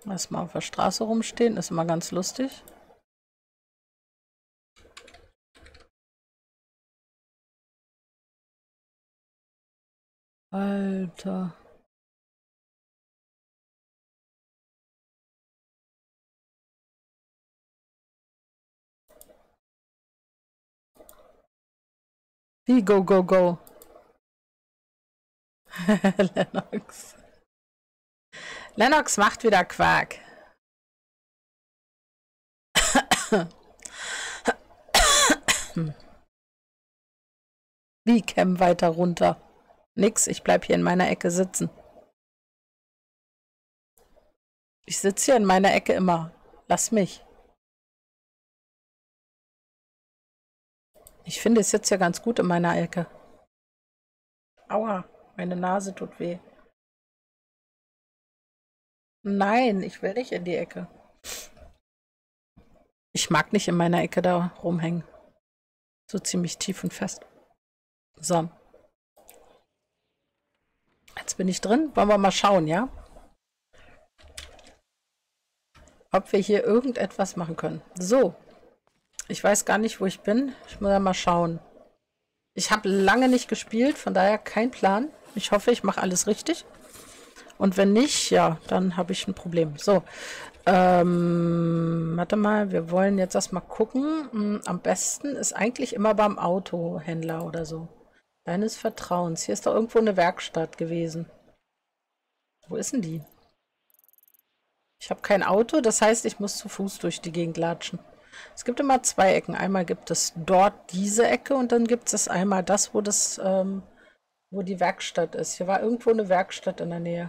Erstmal auf der Straße rumstehen, ist immer ganz lustig. Alter. Wie go, go, go. Lennox. Lennox macht wieder Quark. Wie Cam weiter runter? Nix, ich bleib hier in meiner Ecke sitzen. Ich sitze hier in meiner Ecke immer. Lass mich. Ich finde, ich sitze ja ganz gut in meiner Ecke. Aua, meine Nase tut weh. Nein, ich will nicht in die Ecke. Ich mag nicht in meiner Ecke da rumhängen. So ziemlich tief und fest. So. Jetzt bin ich drin. Wollen wir mal schauen, ja? Ob wir hier irgendetwas machen können. So. Ich weiß gar nicht, wo ich bin. Ich muss ja mal schauen. Ich habe lange nicht gespielt, von daher kein Plan. Ich hoffe, ich mache alles richtig. Und wenn nicht, ja, dann habe ich ein Problem. So. Warte mal, wir wollen jetzt erstmal gucken. Am besten ist eigentlich immer beim Autohändler oder so. Deines Vertrauens. Hier ist doch irgendwo eine Werkstatt gewesen. Wo ist denn die? Ich habe kein Auto, das heißt, ich muss zu Fuß durch die Gegend latschen. Es gibt immer zwei Ecken. Einmal gibt es dort diese Ecke und dann gibt es einmal das, wo wo die Werkstatt ist. Hier war irgendwo eine Werkstatt in der Nähe.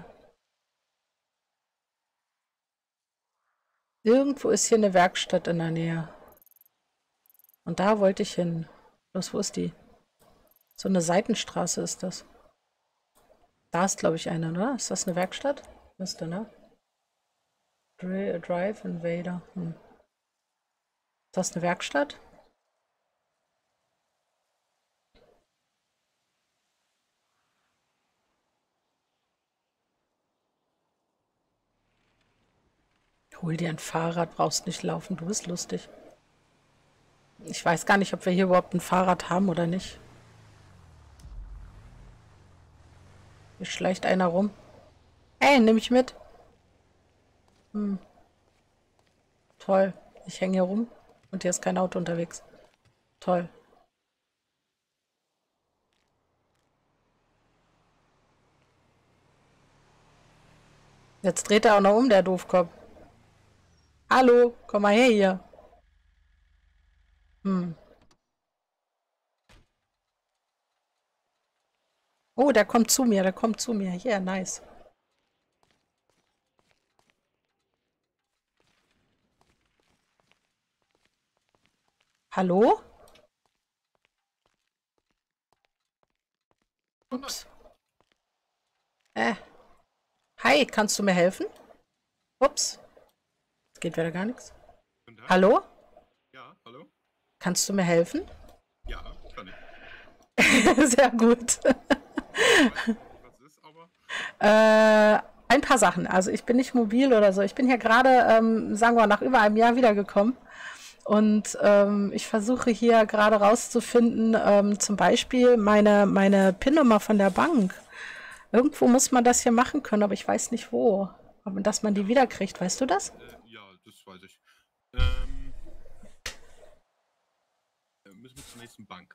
Irgendwo ist hier eine Werkstatt in der Nähe. Und da wollte ich hin. Los, wo ist die? So eine Seitenstraße ist das. Da ist, glaube ich, eine, oder? Ist das eine Werkstatt? Müsste, ne? Drive Invader. Ist das eine Werkstatt? Hol dir ein Fahrrad, brauchst nicht laufen, du bist lustig. Ich weiß gar nicht, ob wir hier überhaupt ein Fahrrad haben oder nicht. Hier schleicht einer rum. Hey, nimm mich mit. Toll. Ich hänge hier rum und hier ist kein Auto unterwegs. Toll. Jetzt dreht er auch noch um, der Doofkopf. Hallo, komm mal her hier. Oh, der kommt zu mir, der kommt zu mir. Ja, nice. Hallo? Ups. Hi, kannst du mir helfen? Ups. Jetzt geht wieder gar nichts. Hallo? Ja, hallo? Kannst du mir helfen? Ja, kann ich. Sehr gut. Was ist aber? Ein paar Sachen. Also ich bin nicht mobil oder so. Ich bin hier gerade, sagen wir, nach über einem Jahr wiedergekommen. Und ich versuche hier gerade rauszufinden, zum Beispiel meine PIN-Nummer von der Bank. Irgendwo muss man das hier machen können, aber ich weiß nicht wo. Aber dass man die wiederkriegt, weißt du das? Ja, das weiß ich. Müssen wir zur nächsten Bank.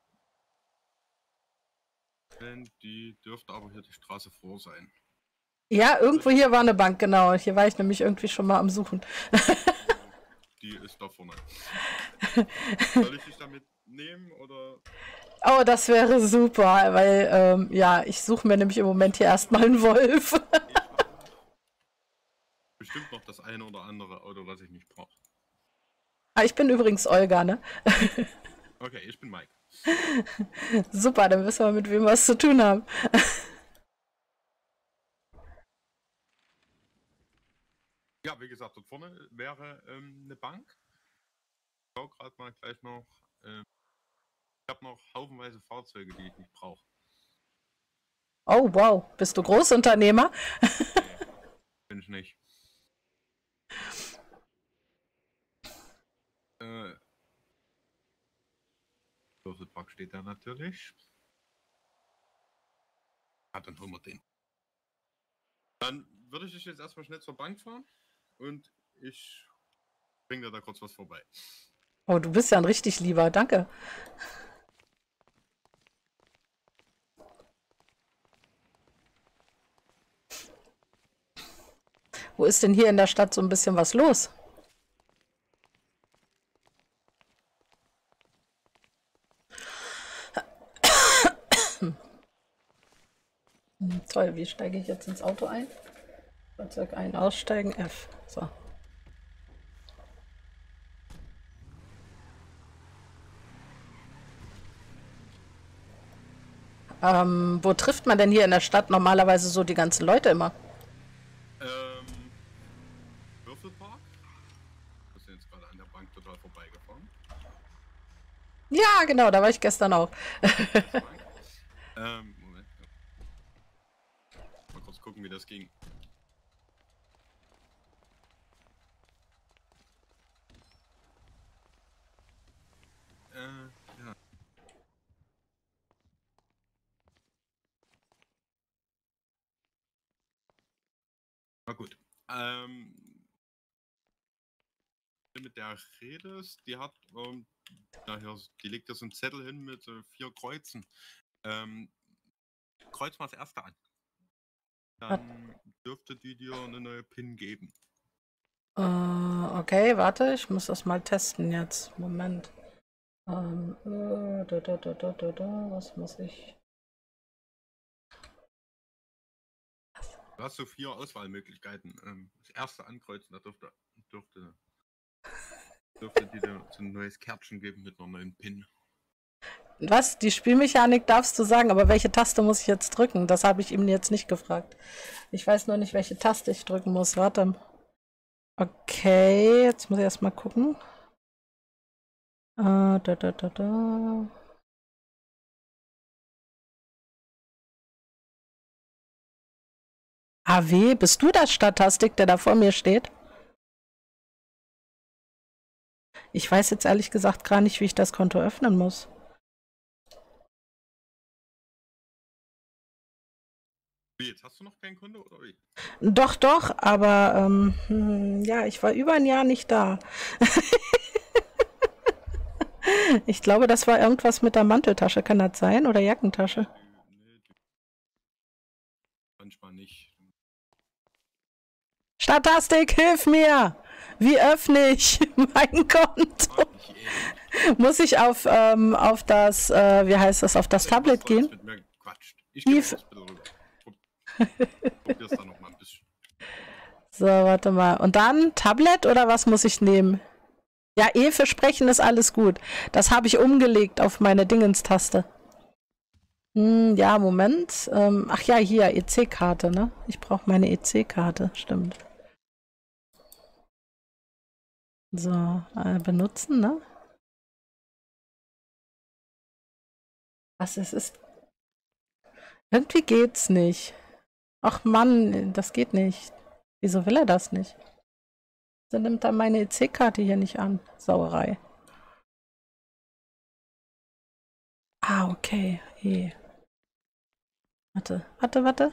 Denn die dürfte aber hier die Straße vor sein. Ja, irgendwo hier war eine Bank, genau. Hier war ich nämlich irgendwie schon mal am Suchen. Die ist da vorne. Soll ich dich damit nehmen oder? Oh, das wäre super, weil ja, ich suche mir nämlich im Moment hier erstmal einen Wolf. Ich habe bestimmt noch das eine oder andere Auto, was ich nicht brauche. Ich bin übrigens Olga, ne? Okay, ich bin Mike. Super, dann wissen wir, mit wem wir es zu tun haben. Ja, wie gesagt, dort vorne wäre eine Bank. Ich schau gerade mal gleich noch. Ich habe noch haufenweise Fahrzeuge, die ich nicht brauche. Oh, wow. Bist du Großunternehmer? Nee, bin ich nicht. Wörfelpark steht da natürlich. Ja, dann holen wir den. Dann würde ich dich jetzt erstmal schnell zur Bank fahren und ich bringe dir da kurz was vorbei. Oh, du bist ja ein richtig Lieber, danke. Wo ist denn hier in der Stadt so ein bisschen was los? Toll, wie steige ich jetzt ins Auto ein? Fahrzeug ein, aussteigen, F. So. Wo trifft man denn hier in der Stadt normalerweise so die ganzen Leute immer? Würfelpark? Wir sind jetzt gerade an der Bank total vorbeigefahren. Ja, genau, da war ich gestern auch. Moment. Mal kurz gucken, wie das ging. Ja. Na gut. Mit der redest, die hat, daher, die legt da so einen Zettel hin mit 4 Kreuzen. Kreuz mal das erste an. Dann dürfte die dir eine neue PIN geben. Okay, warte, ich muss das mal testen jetzt. Moment. Was muss ich? Du hast so 4 Auswahlmöglichkeiten. Das erste ankreuzen, da dürfte die dir so ein neues Kärtchen geben mit einer neuen PIN. Was? Die Spielmechanik darfst du sagen, aber welche Taste muss ich jetzt drücken? Das habe ich ihm jetzt nicht gefragt. Ich weiß nur nicht, welche Taste ich drücken muss. Warte. Okay, jetzt muss ich erstmal gucken. AW, bist du das Statistik, der da vor mir steht? Ich weiß jetzt ehrlich gesagt gar nicht, wie ich das Konto öffnen muss. Wie, jetzt hast du noch kein Konto oder wie? Doch, doch, aber ja, ich war über ein Jahr nicht da. Ich glaube, das war irgendwas mit der Manteltasche, kann das sein? Oder Jackentasche? Nee, manchmal nicht. Statistik, hilf mir! Wie öffne ich mein Konto? Muss ich auf das, wie heißt das, auf das Tablet gehen? Mit mir gequatscht. Ich gebe das bitte rüber. Probier's da noch mal ein bisschen. So, warte mal. Und dann Tablet oder was muss ich nehmen? Ja, für Sprechen ist alles gut. Das habe ich umgelegt auf meine Dingenstaste. Ja, Moment. Ach ja, hier, EC-Karte, ne? Ich brauche meine EC-Karte, stimmt. So, benutzen, ne? Was ist? Irgendwie geht's nicht. Ach Mann, das geht nicht. Wieso will er das nicht? Wieso nimmt er meine EC-Karte hier nicht an? Sauerei. Ah, okay. Warte.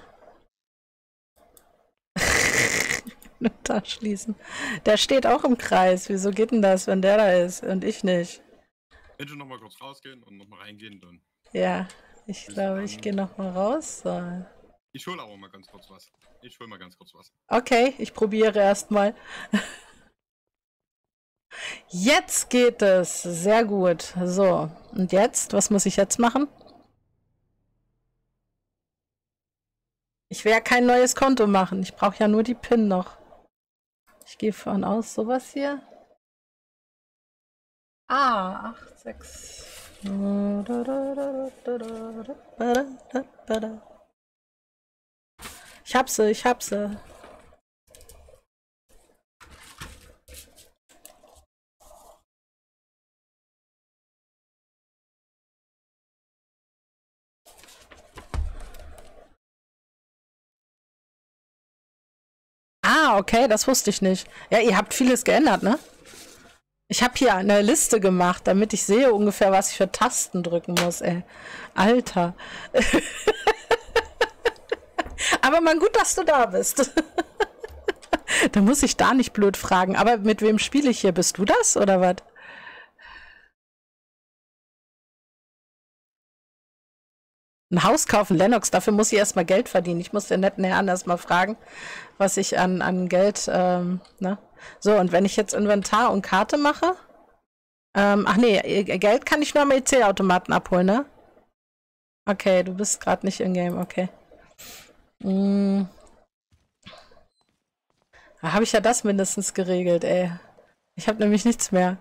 Da schließen. Der steht auch im Kreis. Wieso geht denn das, wenn der da ist und ich nicht? Wenn du noch mal kurz rausgehen und noch mal reingehen, dann. Ja, ich glaube, ich gehe noch mal raus. So. Ich hole aber mal ganz kurz was. Okay, ich probiere erstmal. Jetzt geht es. Sehr gut. So, und jetzt? Was muss ich jetzt machen? Ich werde kein neues Konto machen. Ich brauche ja nur die PIN noch. Ich gehe von aus, sowas hier. 86. Ich hab sie. Ah, okay, das wusste ich nicht. Ja, ihr habt vieles geändert, ne? Ich habe hier eine Liste gemacht, damit ich sehe ungefähr, was ich für Tasten drücken muss, ey. Alter. Aber mal gut, dass du da bist. Da muss ich da nicht blöd fragen. Aber mit wem spiele ich hier? Bist du das oder was? Ein Haus kaufen, Lennox, dafür muss ich erstmal Geld verdienen. Ich muss den netten Herrn erstmal fragen, was ich an Geld, ne? So, und wenn ich jetzt Inventar und Karte mache, ach nee, Geld kann ich nur am EC-Automaten abholen, ne? Okay, du bist gerade nicht in-game, okay. Da habe ich ja das mindestens geregelt, ey. Ich habe nämlich nichts mehr.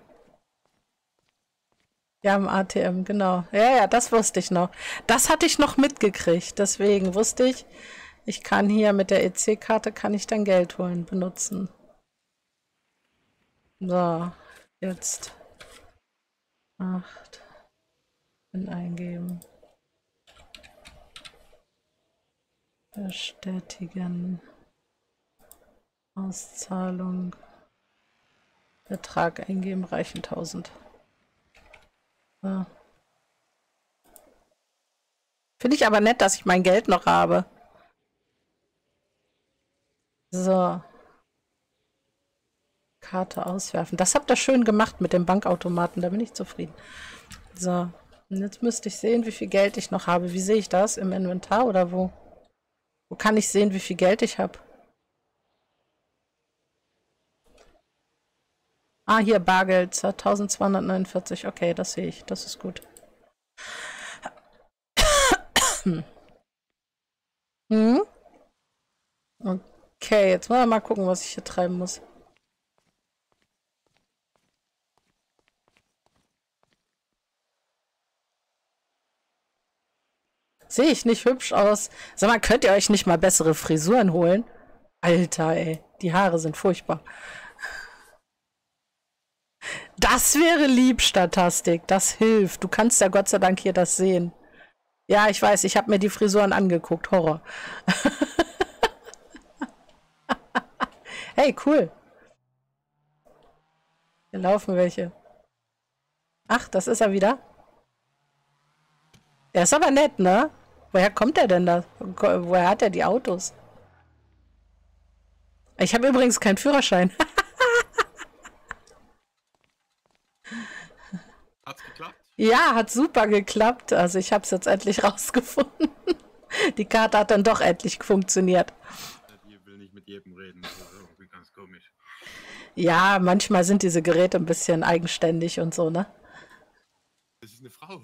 Ja, im ATM, genau. Ja, ja, das wusste ich noch. Das hatte ich noch mitgekriegt. Deswegen wusste ich, ich kann hier mit der EC-Karte kann ich dann Geld holen, benutzen. So, jetzt 8 eingeben. Bestätigen. Auszahlung. Betrag eingeben, reichen 1000. So. Finde ich aber nett, dass ich mein Geld noch habe. So. Karte auswerfen. Das habt ihr schön gemacht mit dem Bankautomaten. Da bin ich zufrieden. So. Und jetzt müsste ich sehen, wie viel Geld ich noch habe. Wie sehe ich das? Im Inventar oder wo? Wo kann ich sehen, wie viel Geld ich habe? Ah, hier Bargeld. 1249. Okay, das sehe ich. Das ist gut. Hm? Okay, jetzt wollen wir mal gucken, was ich hier treiben muss. Sehe ich nicht hübsch aus? Sag mal, könnt ihr euch nicht mal bessere Frisuren holen? Alter, ey, die Haare sind furchtbar. Das wäre lieb, Statistik. Das hilft. Du kannst ja Gott sei Dank hier das sehen. Ja, ich weiß, ich habe mir die Frisuren angeguckt. Horror. Hey, cool. Hier laufen welche. Ach, das ist er wieder. Der ist aber nett, ne? Woher kommt er denn da? Woher hat er die Autos? Ich habe übrigens keinen Führerschein. Hat's geklappt? Ja, hat super geklappt. Also ich habe es jetzt endlich rausgefunden. Die Karte hat dann doch endlich funktioniert. Die will nicht mit jedem reden. Das ist irgendwie ganz komisch. Ja, manchmal sind diese Geräte ein bisschen eigenständig und so, ne? Das ist eine Frau.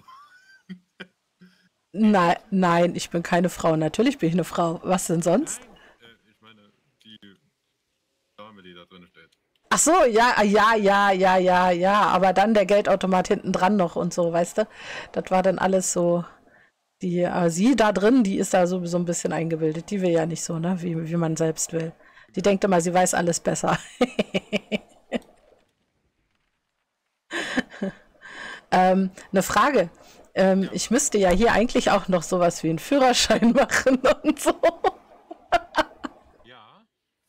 Nein, nein, ich bin keine Frau. Natürlich bin ich eine Frau. Was denn sonst? Nein, ich meine, die Dame, die da drin steht. Ach so, ja, ja. Aber dann der Geldautomat hinten dran noch und so, weißt du? Das war dann alles so. Die, sie da drin, die ist da sowieso ein bisschen eingebildet. Die will ja nicht so, ne? Wie man selbst will. Die denkt immer, sie weiß alles besser. Eine Frage. Ich müsste ja hier eigentlich auch noch sowas wie einen Führerschein machen und so. Ja.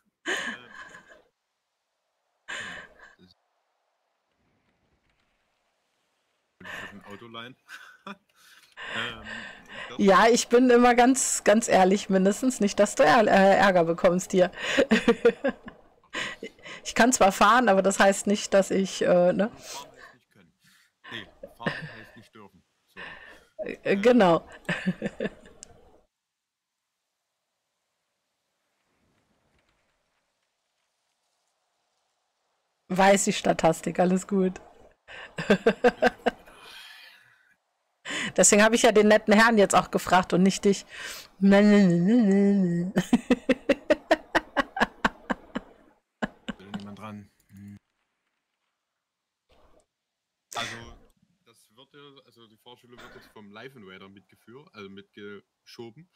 Ein Auto leihen. Ja, ich bin immer ganz, ganz ehrlich, mindestens nicht, dass du Ärger bekommst hier. Ich kann zwar fahren, aber das heißt nicht, dass ich, ne? Fahren heißt nicht können. Nee, fahren heißt nicht dürfen. So. Genau. Weiß die Statistik, alles gut. Deswegen habe ich ja den netten Herrn jetzt auch gefragt und nicht dich. Ist niemand dran? Also, das wird ja, also die Fahrschule wird jetzt vom Live Invader mitgeführt, also mitgeschoben.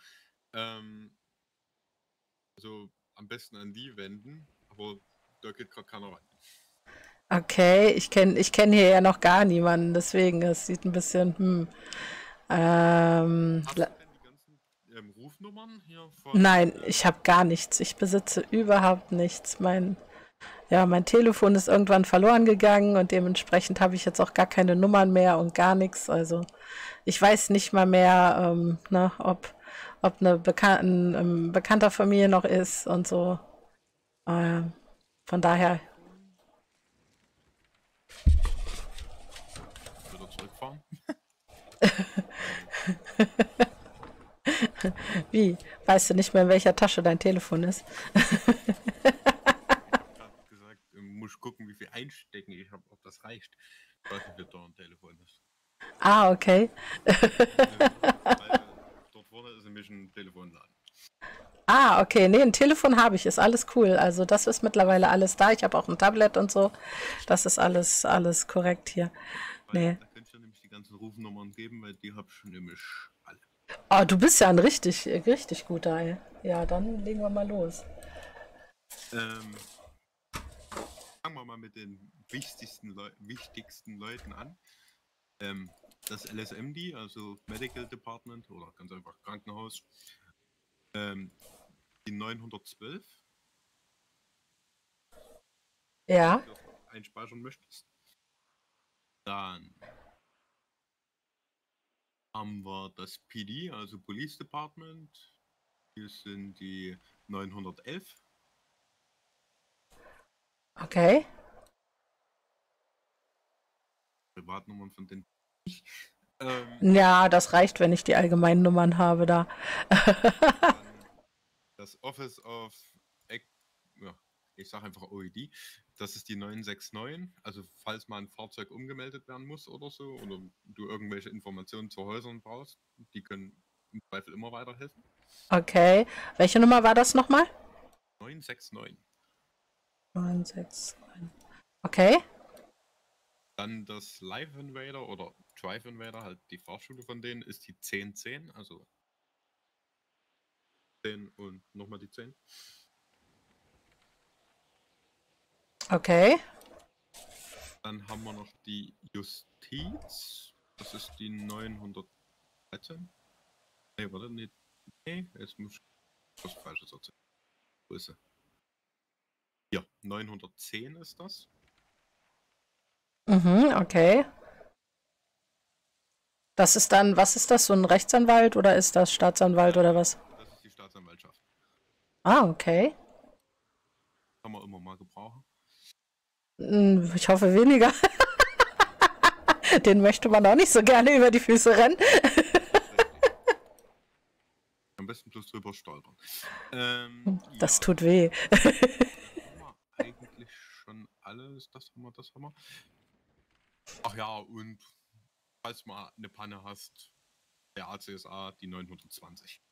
Also am besten an die wenden, aber da geht gerade keiner rein. Okay, ich kenn hier ja noch gar niemanden, deswegen, es sieht ein bisschen, Hast du denn die ganzen Rufnummern hier von? nein, ich habe gar nichts. Ich besitze überhaupt nichts. Mein Ja, mein Telefon ist irgendwann verloren gegangen und dementsprechend habe ich jetzt auch gar keine Nummern mehr und gar nichts. Also ich weiß nicht mal mehr, ne, ob ein Bekannter von mir noch ist und so. Ähm, von daher, Telefon. Wieder zurückfahren. wie? Weißt du nicht mehr, in welcher Tasche dein Telefon ist? Gerade gesagt, muss gucken, wie viel einstecken ich habe, ob das reicht. Ich weiß nicht, wie teuer ein Telefon ist. Ah, okay. Weil dort vorne ist nämlich ein Telefonladen. Ah, okay. Nee, ein Telefon habe ich, ist alles cool. Also das ist mittlerweile alles da. Ich habe auch ein Tablet und so. Das ist alles korrekt hier. Weil Nee. da könnt ihr nämlich die ganzen Rufnummern geben, weil die habe ich schon nämlich alle. Oh, du bist ja ein richtig guter, ey. Ja, dann legen wir mal los. Ähm, Fangen wir mal mit den wichtigsten Leuten an. Das LSMD, also Medical Department oder ganz einfach Krankenhaus. Die 912, Ja, wenn du das einspeichern möchtest. Dann haben wir das PD, also Police Department. Hier sind die 911. okay. Privatnummern von denen. Ähm, Ja, das reicht, wenn ich die allgemeinen Nummern habe da. Dann das Office of, ja, ich sage einfach OED, das ist die 969. Also falls mal ein Fahrzeug umgemeldet werden muss oder so, oder du irgendwelche Informationen zu Häusern brauchst, die können im Zweifel immer weiterhelfen. Okay. Welche Nummer war das nochmal? 969. 969. Okay. Dann das Live Invader oder Drive Invader, halt die Fahrschule von denen, ist die 1010, also 10 und nochmal die 10. Okay. Dann haben wir noch die Justiz, das ist die 913. Nee, warte, nee, jetzt muss ich was Falsches erzählen. Wo ist sie? Ja, 910 ist das. Mhm, okay. Das ist dann, was ist das? So ein Rechtsanwalt oder ist das Staatsanwalt oder was? Das ist die Staatsanwaltschaft. Ah, okay. Kann man immer mal gebrauchen. Ich hoffe weniger. Den möchte man auch nicht so gerne über die Füße rennen. Am besten bloß drüber stolpern. Das Ja, tut weh. das haben wir eigentlich schon alles. Das haben wir, das haben wir. Ach ja, und falls du mal eine Panne hast, der ACSA, die 920.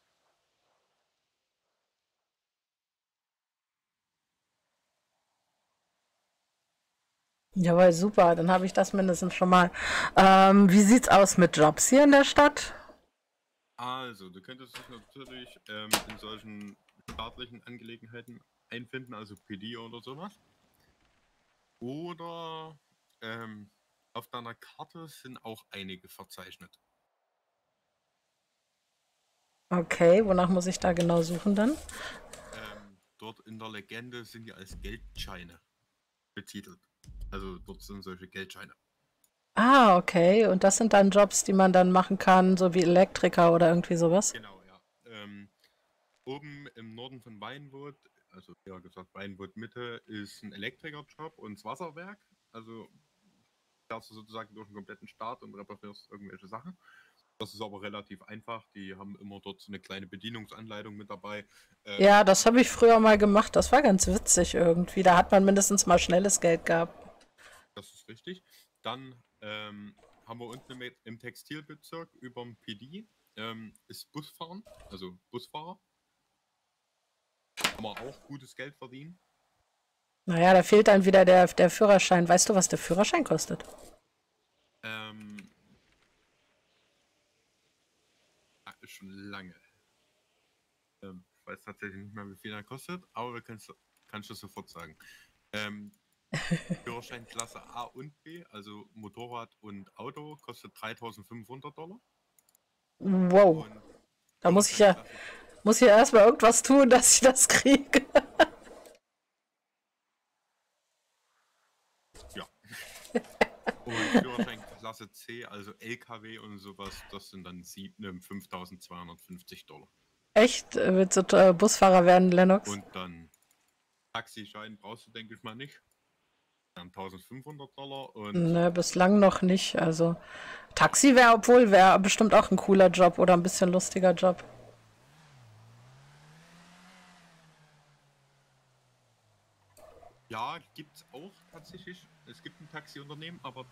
Jawohl, super. Dann habe ich das mindestens schon mal. Wie sieht's aus mit Jobs hier in der Stadt? Also, du könntest dich natürlich in solchen staatlichen Angelegenheiten einfinden, also PD oder sowas. Oder auf deiner Karte sind auch einige verzeichnet. Okay, wonach muss ich da genau suchen dann? Dort in der Legende sind die als Geldscheine betitelt. Also dort sind solche Geldscheine. Ah, okay. Und das sind dann Jobs, die man dann machen kann, so wie Elektriker oder irgendwie sowas? Genau, ja. Oben im Norden von Weinwood, also eher gesagt Weinwood Mitte, ist ein Elektrikerjob und das Wasserwerk. Also fährst du sozusagen durch den kompletten Staat und reparierst irgendwelche Sachen. Das ist aber relativ einfach. Die haben immer dort so eine kleine Bedienungsanleitung mit dabei. Ja, das habe ich früher mal gemacht. Das war ganz witzig irgendwie. Da hat man mindestens mal schnelles Geld gehabt. Das ist richtig. Dann haben wir unten im Textilbezirk über dem PD ist Busfahren, also Busfahrer. Kann man auch gutes Geld verdienen. Naja, da fehlt dann wieder der Führerschein. Weißt du, was der Führerschein kostet? Ähm, Ist schon lange. Ich weiß tatsächlich nicht mehr, wie viel er kostet, aber kannst du sofort sagen. Führerschein Klasse A und B, also Motorrad und Auto, kostet $3.500. Wow. Und Da Führerschein Klasse, muss ich ja erstmal irgendwas tun, dass ich das kriege. Führerschein Klasse C, also LKW und sowas, das sind dann 5.250 $. Echt? Willst du Busfahrer werden, Lennox? Und dann Taxischein brauchst du, denke ich mal, nicht. Dann 1.500 $. Und Ne, bislang noch nicht. Also Taxi wäre bestimmt auch ein cooler Job oder ein bisschen lustiger Job. ja, gibt es auch tatsächlich. Es gibt ein Taxiunternehmen, aber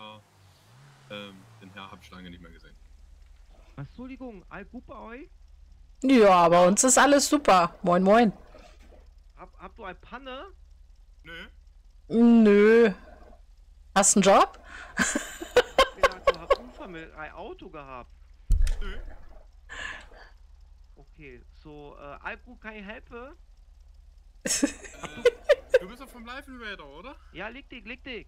den Herr habe ich lange nicht mehr gesehen. Entschuldigung, all gut bei euch? Ja, bei uns ist alles super. Moin, moin. Habt du eine Panne? Nö. Nö. Hast du einen Job? Gedacht, du hast Unfall mit ein Auto gehabt. Nö. Okay, so, all gut kann ich helfen? Du bist doch vom Live Invader, oder? Ja, leg dich.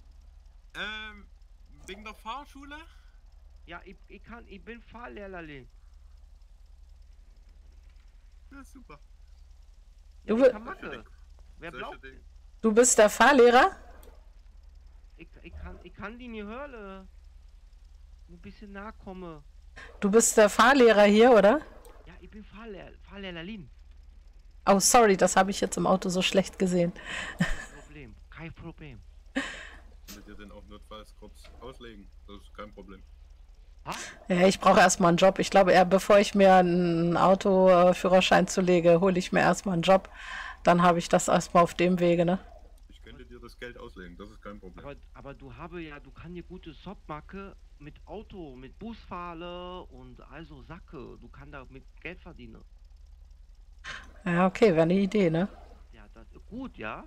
Wegen der Fahrschule? Ja, ich bin Fahrlehrling. Ja, super. Du, Ich kann Macke. Wer Solche glaubt? Dinge. du bist der Fahrlehrer? Ich kann die nicht hören. Ein bisschen nahe komme. Du bist der Fahrlehrer hier, oder? Ja, ich bin Fahrlehrling. Oh, sorry, das habe ich jetzt im Auto so schlecht gesehen. Kein Problem. Ich will dir den auch notfalls kurz auslegen. Das ist kein Problem. Ha? Ja, ich brauche erstmal einen Job. Ich glaube, bevor ich mir einen Autoführerschein zulege, hole ich mir erstmal einen Job. Dann habe ich das erstmal auf dem Wege, ne? Ich könnte dir das Geld auslegen, das ist kein Problem. Aber du kann dir gute Jobmarke mit Auto, mit Busfahrer und also Sacke. Du kann da mit Geld verdienen. Ja, okay, wäre eine Idee, ne? Ja, das ist gut, ja.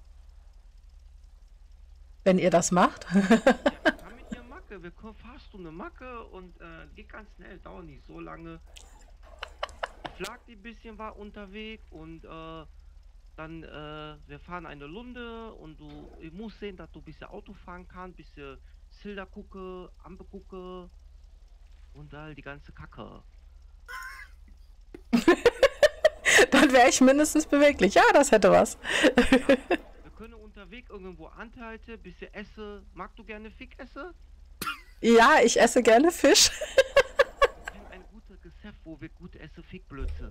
Wenn ihr das macht. Ja, ich kann mit dir Macke. Wir können Fahrstunde Macke und geht ganz schnell, dauert nicht so lange. Ich flag die bisschen war unterwegs und dann wir fahren eine Runde und ich muss sehen, dass du ein bisschen Auto fahren kannst, bisschen Schilder gucke, Ampel gucke und all die ganze Kacke. Dann wäre ich mindestens beweglich. Ja, das hätte was. Wir können unterwegs irgendwo anhalten, bisschen essen. Magst du gerne Fick essen? Ja, ich esse gerne Fisch. Ich kenne ein gutes Geschäft, wo wir gut essen, Fickblötze.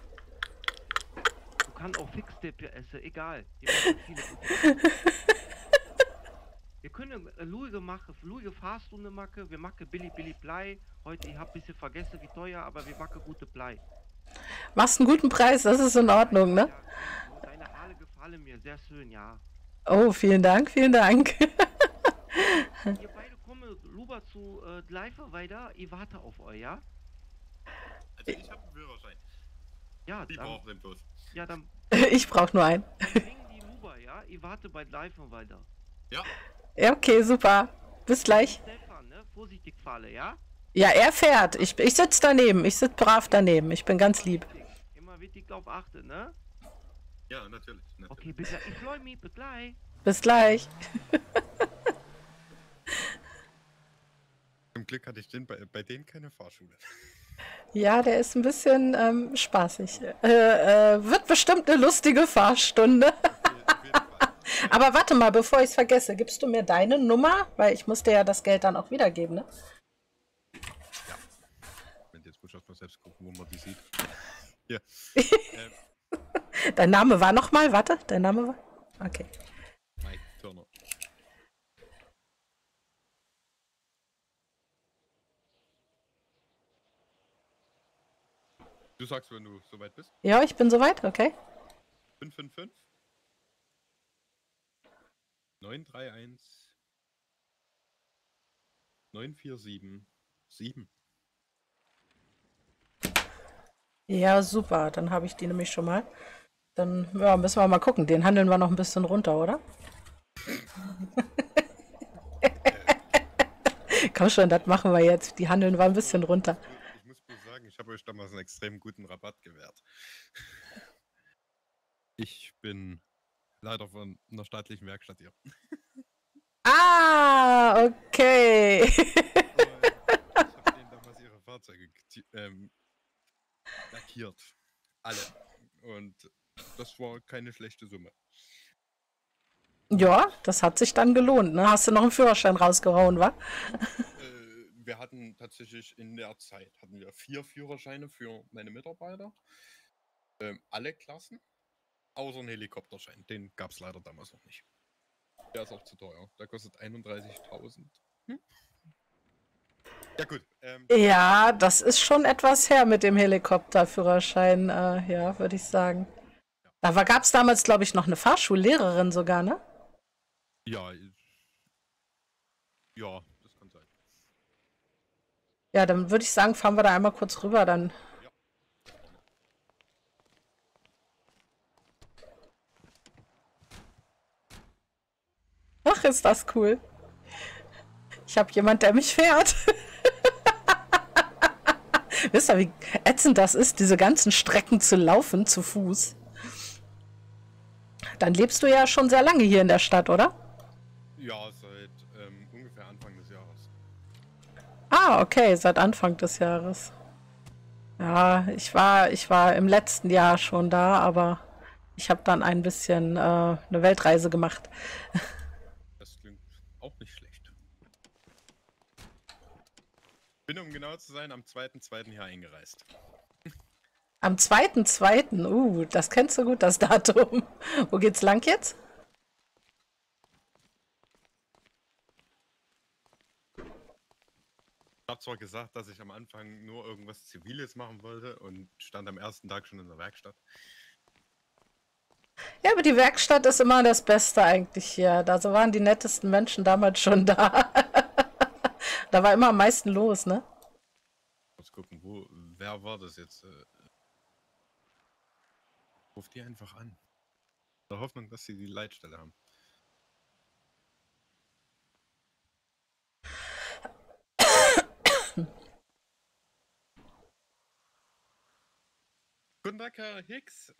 Du kannst auch Fickstippe essen, egal. Die machen viele gute. Wir können ruhige Fahrstunde machen. Wir machen billig Blei. Heute, ich habe ein bisschen vergessen, wie teuer, aber wir machen gute Blei. Machst einen guten Preis, das ist in Ordnung, ne? Ja, deine Haare gefallen mir sehr schön, ja. Oh, vielen Dank, vielen Dank. Ihr beide kommen rüber zu Live weiter. Ich warte auf euch, ja? Also ich habe einen Führerschein. Ja, Die brauchen den bloß. ja, dann Ich brauche nur einen. bringen die rüber, ja? Ich warte bei Live weiter. Ja, Ja, okay, super. Bis gleich. Stefan, ne? Vorsichtig falle, ja? Ja, er fährt. Ich sitze daneben. Ich sitze brav daneben. Ich bin ganz lieb. Immer wichtig drauf achten, ne? ja, natürlich. Okay, bitte. Ich freue mich, bis gleich. Bis gleich. Zum Glück hatte ich bei denen keine Fahrschule. Ja, der ist ein bisschen spaßig. Wird bestimmt eine lustige Fahrstunde. Auf jeden Fall. Aber warte mal, bevor ich es vergesse, gibst du mir deine Nummer? Weil ich muss dir ja das Geld dann auch wiedergeben, ne? Jetzt muss ich erst mal selbst gucken, wo man die sieht. Hier. Dein Name war nochmal? Warte, dein Name war? Okay. Mike Turner. Du sagst, wenn du soweit bist. Ja, ich bin soweit, okay. 555 931 947 7. Ja, super. Dann habe ich die nämlich schon mal. Dann ja, müssen wir mal gucken. Den handeln wir noch ein bisschen runter, oder? Komm schon, das machen wir jetzt. Die handeln wir ein bisschen runter. Ich muss bloß sagen, ich habe euch damals einen extrem guten Rabatt gewährt. Ich bin leider von einer staatlichen Werkstatt hier. Ah, okay. Ich habe denen damals ihre Fahrzeuge lackiert. Alle. Und das war keine schlechte Summe. Ja, das hat sich dann gelohnt, ne? Hast du noch einen Führerschein rausgehauen, wa? Wir hatten tatsächlich in der Zeit hatten wir 4 Führerscheine für meine Mitarbeiter. Alle Klassen, außer einen Helikopterschein. Den gab es leider damals noch nicht. Der ist auch zu teuer. Der kostet 31.000. Hm? Ja gut. Ja, das ist schon etwas her mit dem Helikopterführerschein, ja, würde ich sagen. Da gab es damals, glaube ich, noch eine Fahrschullehrerin sogar, ne? Ja, ja, das kann sein. Ja, dann würde ich sagen, fahren wir da einmal kurz rüber, dann. Ja. Ach, ist das cool. Ich habe jemand, der mich fährt. Wisst ihr, wie ätzend das ist, diese ganzen Strecken zu laufen, zu Fuß? Dann lebst du ja schon sehr lange hier in der Stadt, oder? Ja, seit ungefähr Anfang des Jahres. Ah, okay, seit Anfang des Jahres. Ja, ich war im letzten Jahr schon da, aber ich habe dann ein bisschen eine Weltreise gemacht. Das klingt auch nicht schlecht. Bin, um genau zu sein, am 2.2. hier eingereist. Am 2.2., das kennst du gut, das Datum. Wo geht's lang jetzt? Ich habe zwar gesagt, dass ich am Anfang nur irgendwas Ziviles machen wollte und stand am ersten Tag schon in der Werkstatt. Ja, aber die Werkstatt ist immer das Beste eigentlich hier. Da waren die nettesten Menschen damals schon da. Da war immer am meisten los, ne? Muss gucken, wer war das jetzt? Ruf die einfach an. In der Hoffnung, dass sie die Leitstelle haben. Guten Tag, Herr Hicks.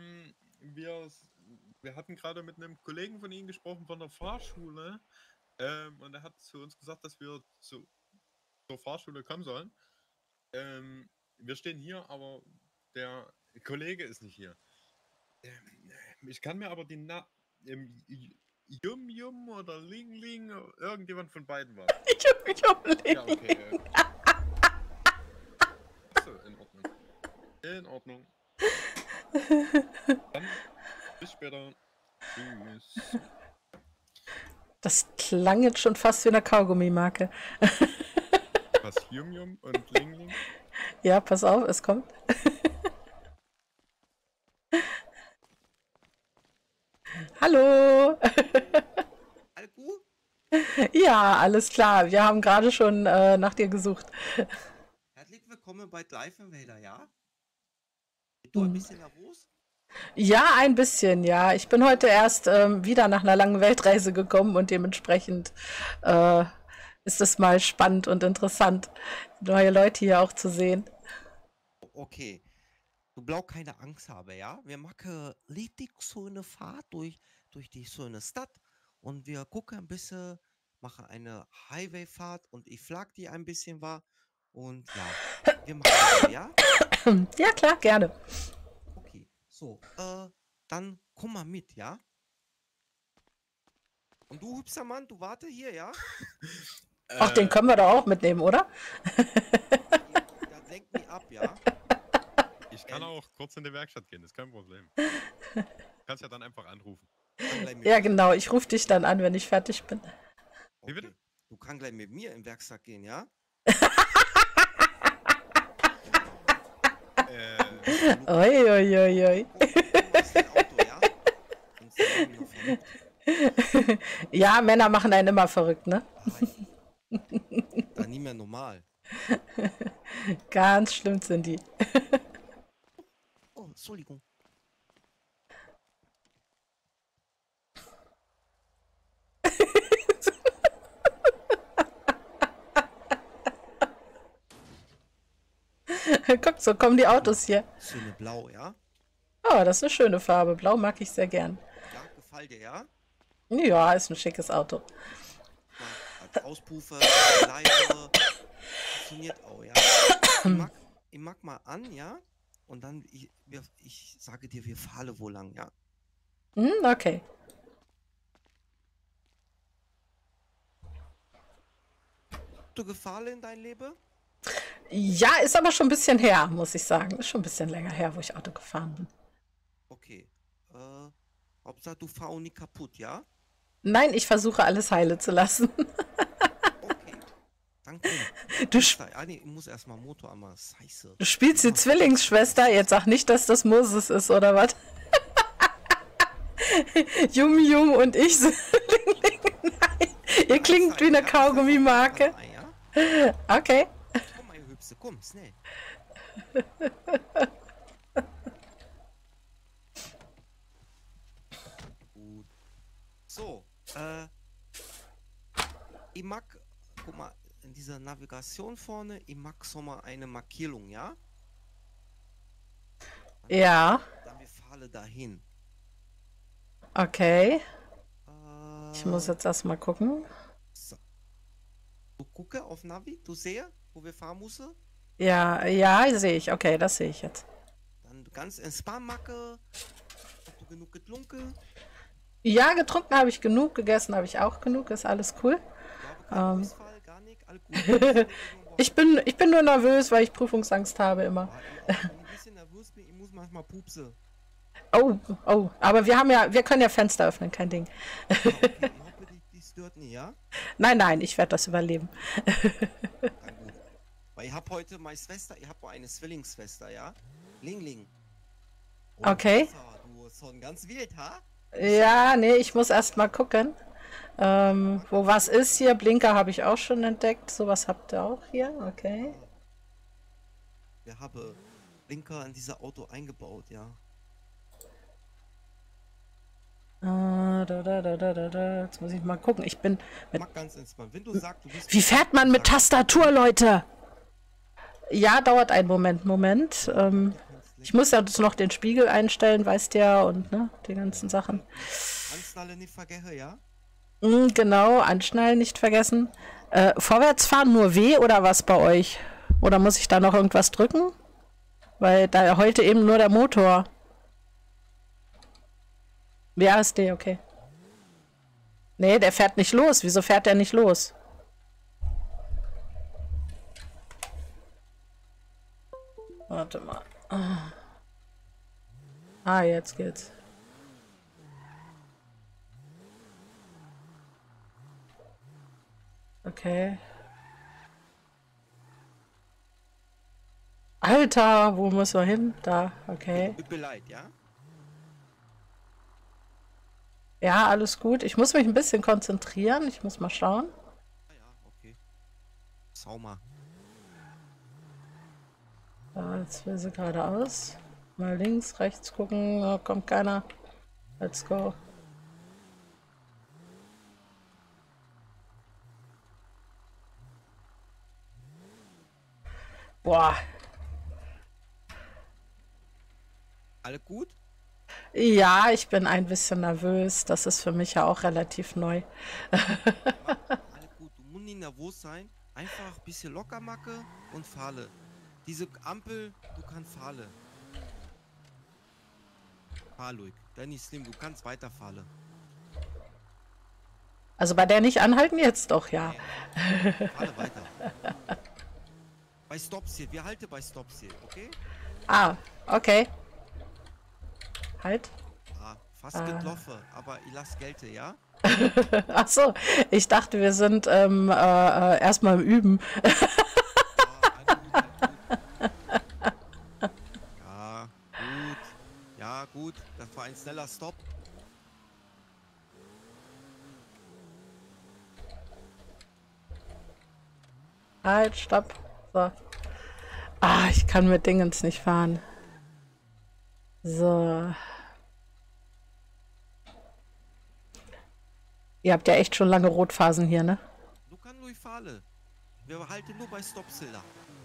Wir hatten gerade mit einem Kollegen von Ihnen gesprochen von der Fahrschule. Und er hat zu uns gesagt, dass wir zur Fahrschule kommen sollen. Wir stehen hier, aber der Kollege ist nicht hier. Ich kann mir aber die Yum Yum oder Ling Ling, irgendjemand von beiden war. Ja, okay. Achso, in Ordnung. In Ordnung. Dann bis später. Tschüss. Das klang jetzt schon fast wie eine Kaugummimarke. Was, Yum Yum und Ling Ling? Ja, pass auf, es kommt. Hallo! All gut? Ja, alles klar. Wir haben gerade schon nach dir gesucht. Herzlich willkommen bei Live Invader, ja? Bist du ein bisschen nervös? Ja, ein bisschen, ja. Ich bin heute erst wieder nach einer langen Weltreise gekommen und dementsprechend ist es mal spannend und interessant, neue Leute hier auch zu sehen. Okay. Du brauchst keine Angst haben, ja? Wir machen richtig so eine Fahrt durch die schöne Stadt und wir gucken ein bisschen, machen eine Highwayfahrt und ich flag die ein bisschen war und ja, wir machen so, ja? Ja, klar, gerne. Okay, so, dann komm mal mit, ja? Und du, hübscher Mann, du warte hier, ja? Ach, den können wir doch auch mitnehmen, oder? Das lenkt mich ab, ja? Ich kann auch kurz in die Werkstatt gehen, ist kein Problem. Kannst ja dann einfach anrufen. Ja, genau. Ich rufe dich dann an, wenn ich fertig bin. Wie bitte? Okay. Du kannst gleich mit mir im Werkstatt gehen, ja? Oi, oi, oi, oi. Du hast dein Auto, ja? Sonst sind wir noch verrückt. Ja, Männer machen einen immer verrückt, ne? Dann nie mehr normal. Ganz schlimm sind die. Oh, Entschuldigung. Guck, so kommen die Autos hier. Schöne Blau, ja? Oh, das ist eine schöne Farbe. Blau mag ich sehr gern. Ja, gefällt dir, ja? Ja, ist ein schickes Auto. Mal als Auspuffer, Leiter, funktioniert auch, ja? Ich mag mal an, ja? Und dann, ich sage dir, wir fahren wo lang, ja? Okay. Auto gefahren in dein Leben? Ja, ist aber schon ein bisschen her, muss ich sagen. Ist schon ein bisschen länger her, wo ich Auto gefahren bin. Okay. Hauptsache du fahr auch nicht kaputt, ja? Nein, ich versuche alles heile zu lassen. Okay. Dann komm. Du, Nee, ich muss erstmal Motor einmal. Scheiße. du spielst die Zwillingsschwester. Jetzt sag nicht, dass das Moses ist, oder was? Jung und ich sind. Nein, ihr klingt wie eine Kaugummimarke. Ja? Okay. Komm, meine Hübse, komm, schnell. Gut. So, ich mag, guck mal, in dieser Navigation vorne, ich mag so mal eine Markierung, ja? Ja, Dann wir fahren dahin. okay. Ich muss Äh, jetzt erstmal gucken. so. Du gucke auf Navi, du sehe, wo wir fahren müssen. Ja, sehe ich. Okay, das sehe ich jetzt. Dann ganz entspannt macke. Hast du genug getrunken? Ja, getrunken habe ich genug, gegessen habe ich auch genug. Ist alles cool. Ich habe keinen Durchfall, gar nicht. Alles gut. Ich bin nur nervös, weil ich Prüfungsangst habe immer. Ich bin ein bisschen nervös, ich muss manchmal pupsen. Oh, aber wir können ja Fenster öffnen, kein Ding. Okay, ich hoffe, die stört nicht, ja? Nein, ich werde das überleben. Dann gut. Weil ich habe heute meine Schwester, ich habe eine Zwillingsschwester, ja? Ling. Und Okay. Wasser, du bist schon ganz wild, ha? Ja, nee, ich muss erst mal gucken, wo was ist hier. Blinker habe ich auch schon entdeckt. Sowas habt ihr auch hier, okay. Wir haben Blinker in dieser Auto eingebaut, ja? Jetzt muss ich mal gucken. Ich bin mit. Mach ganz entspannt. Wenn du sagst, du bist... Wie fährt man mit Tastatur, Leute? Ja, dauert einen Moment. Ich muss ja jetzt noch den Spiegel einstellen, weißt ja, und ne, die ganzen Sachen. Anschnallen nicht vergessen, ja? Genau, anschnallen nicht vergessen. Vorwärtsfahren nur W oder was bei euch? Oder muss ich da noch irgendwas drücken? Weil da heute eben nur der Motor. WASD, okay. Nee, der fährt nicht los. Wieso fährt der nicht los? Warte mal. Jetzt geht's. Okay. Alter, wo müssen wir hin? Da, okay. Tut mir leid, ja? Ja, alles gut. Ich muss mich ein bisschen konzentrieren. Ich muss mal schauen. Ja, okay. Schau mal. Jetzt will sie geradeaus. Mal links, rechts gucken. Oh, kommt keiner. Let's go. Boah. Alles gut? Ja, ich bin ein bisschen nervös. Das ist für mich ja auch relativ neu. Alles gut. Du musst nicht nervös sein. Einfach ein bisschen locker macke und fahle. Diese Ampel, du kannst fahren. Fahr, Luik. Das ist nicht schlimm, du kannst weiterfahren. Also bei der nicht anhalten jetzt doch, ja. Fahre weiter. Bei Stops hier, wir halten bei Stops hier, okay? Okay. Halt. Fast gelaufen, aber ich lass Gelte, ja? Ach so, ich dachte, wir sind erstmal im Üben. Ja, gut. Das war ein schneller Stopp. Halt, stopp. So. Ich kann mit Dingens nicht fahren. So. Ihr habt ja echt schon lange Rotphasen hier, ne? Du kannst durchfahren. Wir halten nur bei Stoppschilder.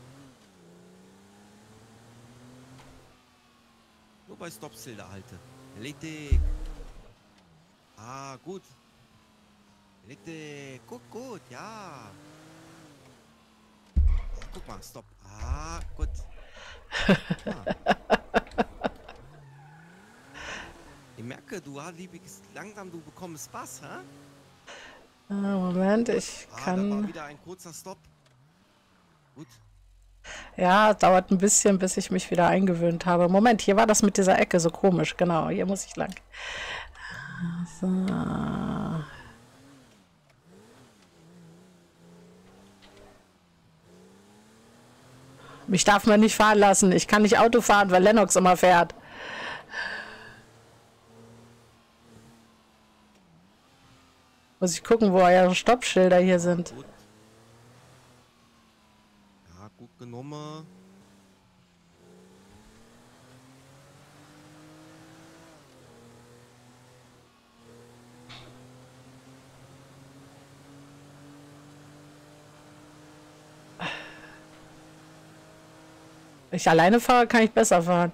Nur bei Stoppschilder halte. Richtig. Gut. Richtig. Gut, ja. Guck mal, stopp. Gut. Ich merke, du langsam, du bekommst Spaß, hä? Moment, ich Da war kann... wieder ein kurzer Stopp. Gut. Ja, es dauert ein bisschen, bis ich mich wieder eingewöhnt habe. Moment, hier war das mit dieser Ecke so komisch. Genau, hier muss ich lang. So. Mich darf man nicht fahren lassen. Ich kann nicht Auto fahren, weil Lennox immer fährt. Muss ich gucken, wo eure Stoppschilder hier sind. Gut. Ja, gut genommen. Wenn ich alleine fahre, kann ich besser fahren.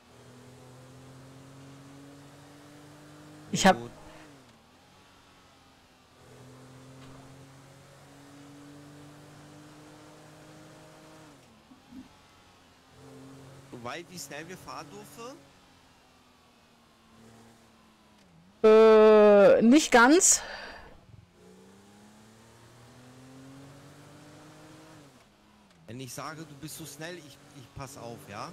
Ich habe Gut. Du weißt, wie schnell wir fahren dürfen? nicht ganz. Wenn ich sage, du bist so schnell, ich pass auf, ja?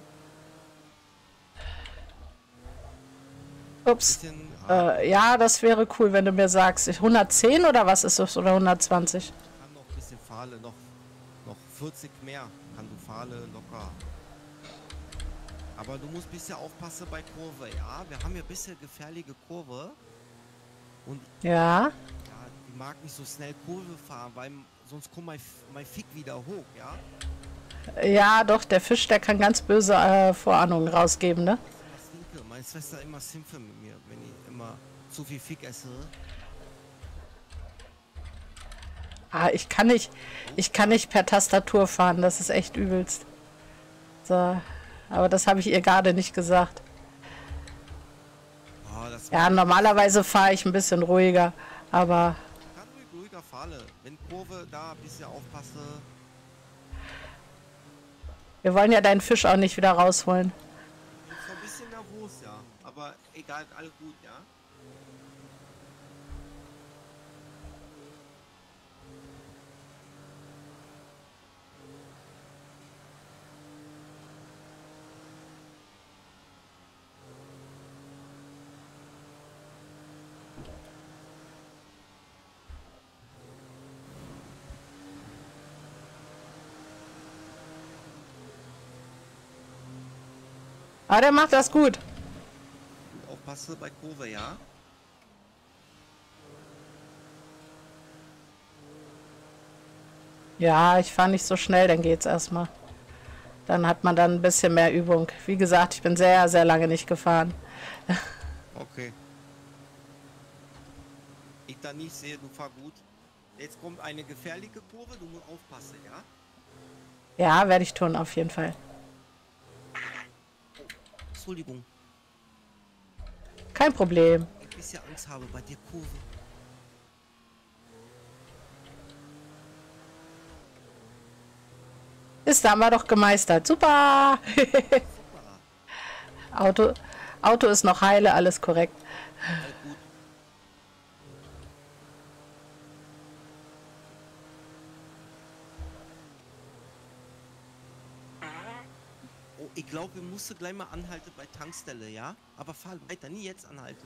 Ups. Bisschen, Ja, das wäre cool, wenn du mir sagst. 110 oder was ist das? Oder 120? kann noch ein bisschen fahren, noch 40 mehr kann du fahren, locker. Aber du musst ein bisschen aufpassen bei Kurve, ja? Wir haben ja ein bisschen gefährliche Kurve. Und Ja. ja, die mag nicht so schnell Kurve fahren, weil sonst kommt mein Fick wieder hoch, ja? Ja, doch, der Fisch, der kann ganz böse Vorahnungen rausgeben, ne? Das Linke, meine Schwester immer schimpft mit mir, wenn ich immer zu viel Fick esse. Ah, ich kann nicht per Tastatur fahren, das ist echt übelst. So, aber das habe ich ihr gerade nicht gesagt. Oh, das Ja, normalerweise fahre ich ein bisschen ruhiger, aber kann ruhiger fahren. Wenn Kurve da ein bisschen aufpasse. wir wollen ja deinen Fisch auch nicht wieder rausholen. Ich bin so ein bisschen nervös, ja. Aber egal, alles gut, ja. Aber der macht das gut. Gut aufpasse bei Kurve, ja. Ja, ich fahre nicht so schnell, dann geht's erstmal. Dann hat man dann ein bisschen mehr Übung. Wie gesagt, ich bin sehr, sehr lange nicht gefahren. Okay. Ich da nicht sehe, du fahr gut. Jetzt kommt eine gefährliche Kurve, du musst aufpassen, ja? Ja, werde ich tun, auf jeden Fall. Entschuldigung, Kein Problem. ich ein bisschen Angst habe bei der Kurve. Ist, da haben wir doch gemeistert. Super! Super, Auto ist noch heile, alles korrekt. alles gut. Oh, ich glaube, wir mussten gleich mal anhalten bei Tankstelle, ja? Aber fahr weiter, nie jetzt anhalten.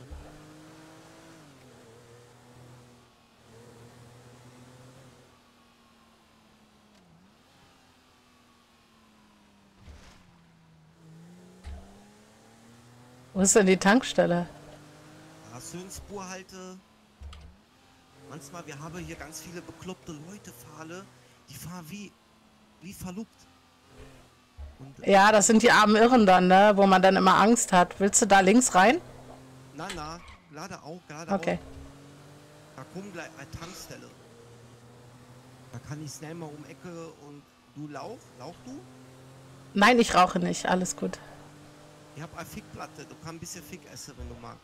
Wo ist denn die Tankstelle? Ja, schön Spur halte. Manchmal, wir haben hier ganz viele bekloppte Leute fahren, die fahren wie verlobt. Und, Ja, das sind die armen Irren dann, ne? Wo man dann immer Angst hat. Willst du da links rein? na, gerade auch. Okay. Da kommt gleich eine Tankstelle. Da kann ich schnell mal um Ecke und du lauch du? Nein, ich rauche nicht. Alles gut. Ich hab eine Fickplatte, du kannst ein bisschen Fick essen, wenn du magst.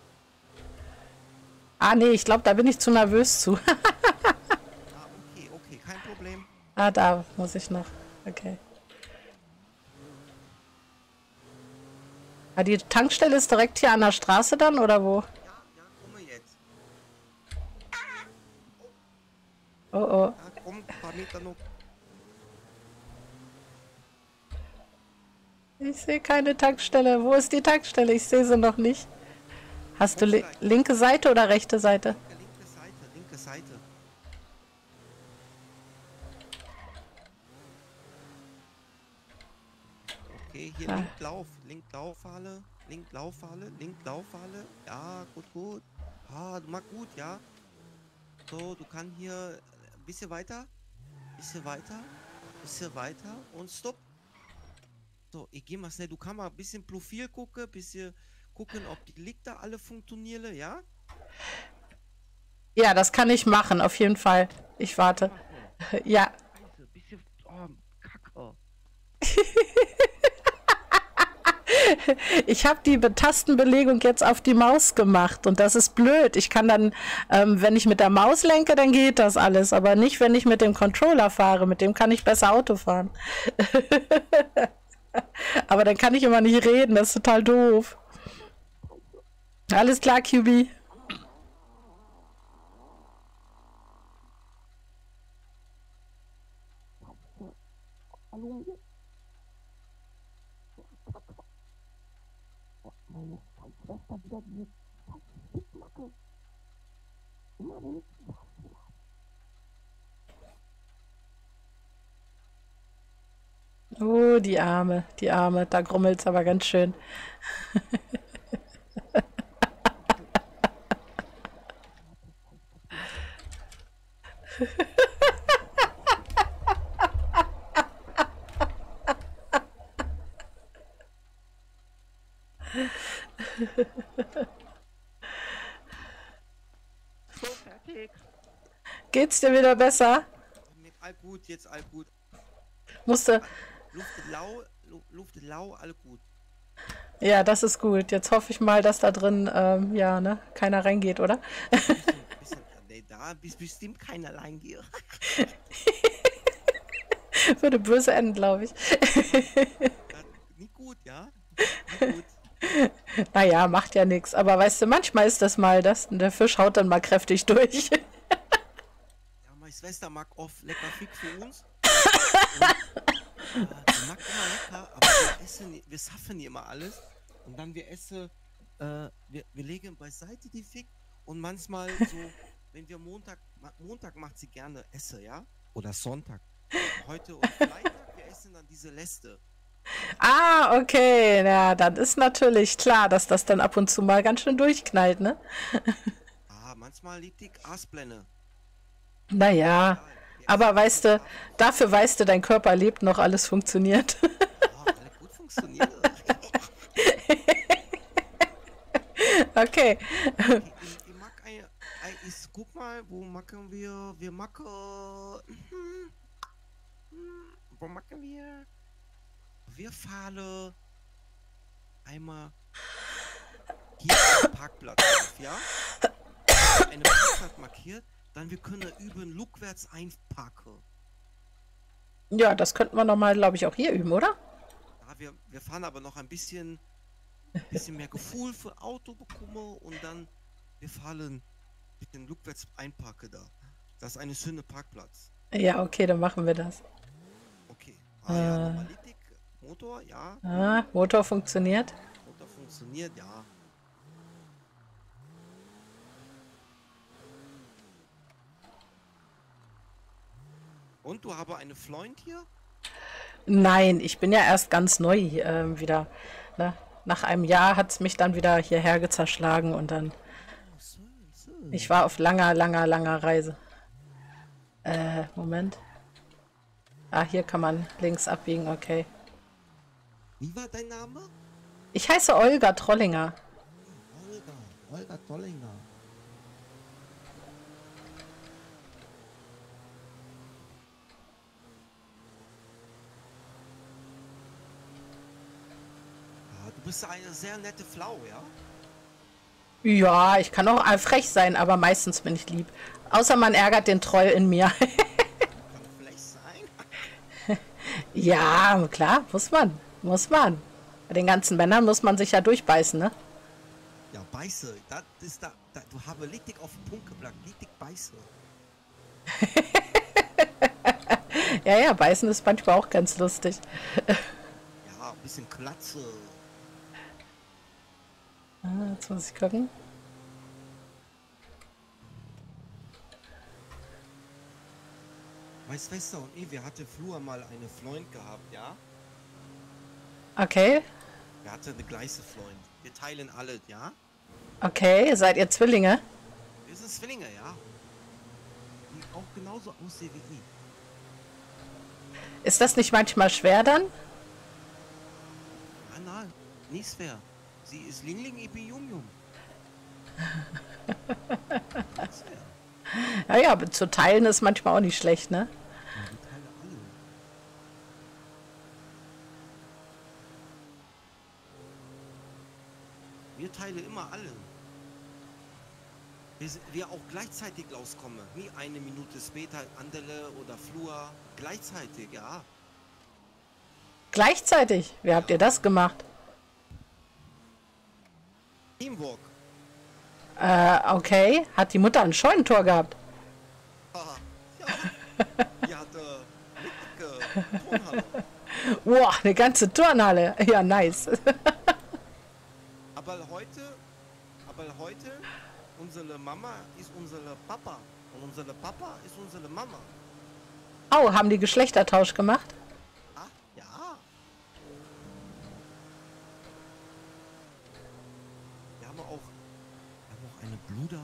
Ah, nee, ich glaube, da bin ich zu nervös zu. Ah, okay, kein Problem. Ah, da muss ich noch. Okay. Ah, die Tankstelle ist direkt hier an der Straße dann, oder wo? Ja, komm mal jetzt. Oh, oh. Ja, komm, ein paar Meter noch. Ich sehe keine Tankstelle. Wo ist die Tankstelle? Ich sehe sie noch nicht. Hast du linke Seite oder rechte Seite? Linke Seite, linke Seite. Okay, hier Link-Laufhalle, Link-Laufhalle. Ja, gut. Ah, du machst gut, ja. So, du kannst hier ein bisschen weiter und stopp. So, ich gehe mal schnell, du kannst mal ein bisschen Profil gucken, ob die Lichter alle funktionieren, ja? Ja, das kann ich machen, auf jeden Fall. Ich warte. Ja. Scheiße, bisschen, oh, Kacke. Ich habe die Tastenbelegung jetzt auf die Maus gemacht und das ist blöd. Ich kann dann, wenn ich mit der Maus lenke, dann geht das alles, aber nicht, wenn ich mit dem Controller fahre. Mit dem kann ich besser Auto fahren. Aber dann kann ich immer nicht reden, das ist total doof. Alles klar, QB. Oh, die Arme, da grummelt's aber ganz schön. So, fertig. Geht's dir wieder besser? All gut, jetzt all gut. Musste. Luft lau, all gut. Ja, das ist gut. Jetzt hoffe ich mal, dass da drin, ja, ne, keiner reingeht, oder? Nee, da bist bestimmt keiner reingeht. Würde böse enden, glaube ich. Nicht gut, ja? Nicht gut. Naja, macht ja nichts. Aber weißt du, manchmal ist das mal das. Der Fisch haut dann mal kräftig durch. Ja, meine Schwester mag oft lecker Fisch für uns. Die mag immer lecker, aber wir schaffen nie immer alles. Und dann wir essen, wir legen beiseite die Fisch und manchmal so, wenn wir Montag macht sie gerne Essen, ja? Oder Sonntag. Heute und Freitag, wir essen dann diese Läste. Ah, okay. Ja, dann ist natürlich klar, dass das dann ab und zu mal ganz schön durchknallt, ne? Ah, manchmal liegt die Aasblende. Naja, aber weißt du, dafür weißt du, dein Körper lebt noch, alles funktioniert. Oh, alles gut funktioniert. Okay. Ich mag guck mal, wo machen wir? Wir machen. Wo machen wir? Wir fahren einmal hier am Parkplatz auf, ja? Eine Parkplatz markiert, dann wir können üben, rückwärts einparken. Ja, das könnten wir nochmal, glaube ich, auch hier üben, oder? Ja, wir fahren aber noch ein bisschen mehr Gefühl für Auto bekommen und dann wir fahren mit dem rückwärts einparken da. Das ist eine schöne Parkplatz. Ja, okay, dann machen wir das. Okay. Ja, nochmal richtig. Motor, ja. Ah, Motor funktioniert. Motor funktioniert, ja. Und du hast einen Freund hier? Nein, ich bin ja erst ganz neu wieder. Ne? Nach einem Jahr hat es mich dann wieder hierher zerschlagen und dann. Oh, so. Ich war auf langer Reise. Moment. Ah, hier kann man links abbiegen, okay. Wie war dein Name? Ich heiße Olga Trollinger. Olga Trollinger. Du bist eine sehr nette Frau, ja? Ja, ich kann auch frech sein, aber meistens bin ich lieb. Außer man ärgert den Troll in mir. Kann frech sein. Ja, klar, muss man. Bei den ganzen Männern muss man sich ja durchbeißen, ne? Ja, beiße. Das ist du hast richtig auf den Punkt gebracht. Richtig beiße. Ja, beißen ist manchmal auch ganz lustig. Ja, ein bisschen Klatze. Jetzt muss ich gucken. Meine Schwester und ich, wir hatten früher mal eine Freund gehabt, ja? Okay, Wir hatten eine gleiche Freund. Wir teilen alle, ja? okay. Seid ihr Zwillinge? Wir sind Zwillinge, ja? Die auch genauso aussehen wie ich. Ist das nicht manchmal schwer dann? Nein, nicht schwer. Sie ist Lingling, ich bin Jung. Nicht schwer. Ja, aber zu teilen ist manchmal auch nicht schlecht, ne? Ja, wir teilen alle. Wir teilen immer alle. Wir auch gleichzeitig rauskommen. Nie eine Minute später, andere oder Flur. Gleichzeitig, ja. Gleichzeitig. Wie habt ihr das gemacht? Teamwork. Okay. Hat die Mutter ein Scheunentor gehabt? Ah, ja. Die hatte Turnhalle. Boah, eine ganze Turnhalle. Ja, nice. Aber heute, unsere Mama ist unsere Papa. Und unsere Papa ist unsere Mama. Oh, haben die Geschlechtertausch gemacht? Ah, ja. Wir haben auch eine Bruder.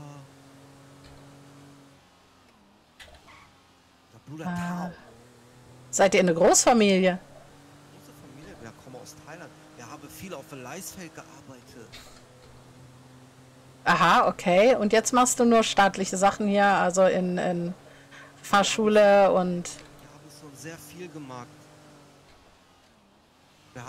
Der Bruder Tao. Seid ihr eine Großfamilie? Unsere Familie, wir kommen aus Thailand. Wir haben viel auf dem Leisfeld gearbeitet. Aha, okay. Und jetzt machst du nur staatliche Sachen hier, also in Fahrschule und... Wir haben schon sehr viel gemacht. Wir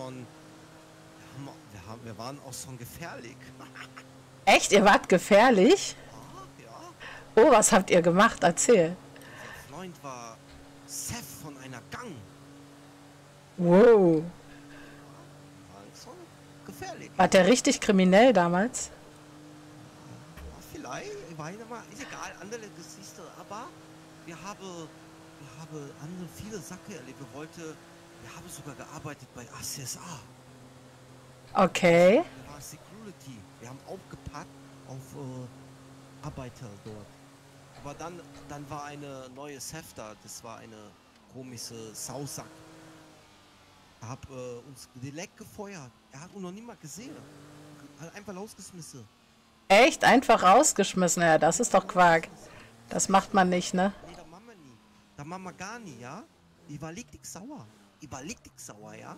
waren auch schon gefährlich. Echt? Ihr wart gefährlich? Ja. Oh, was habt ihr gemacht? Erzähl. Unser Freund war Chef von einer Gang. Wow. War schon gefährlich. War der richtig kriminell damals? Ja, vielleicht, ich weiß nicht mal, ist egal, andere Geschichte, aber wir haben andere viele Sachen erlebt. Wir haben sogar gearbeitet bei ACSA. Okay. Wir waren Security. Wir haben aufgepasst auf Arbeiter dort. Aber dann war eine neue Chef da. Das war eine komische Sausack. Er hat uns direkt gefeuert. Er hat uns noch nie mal gesehen. Hat einfach rausgeschmissen. Echt? Einfach rausgeschmissen? Ja, das ist doch Quark. Das macht man nicht, ne? Nee, da Mama nie. Da Mama gar nie, ja? Ich war richtig sauer. Ja?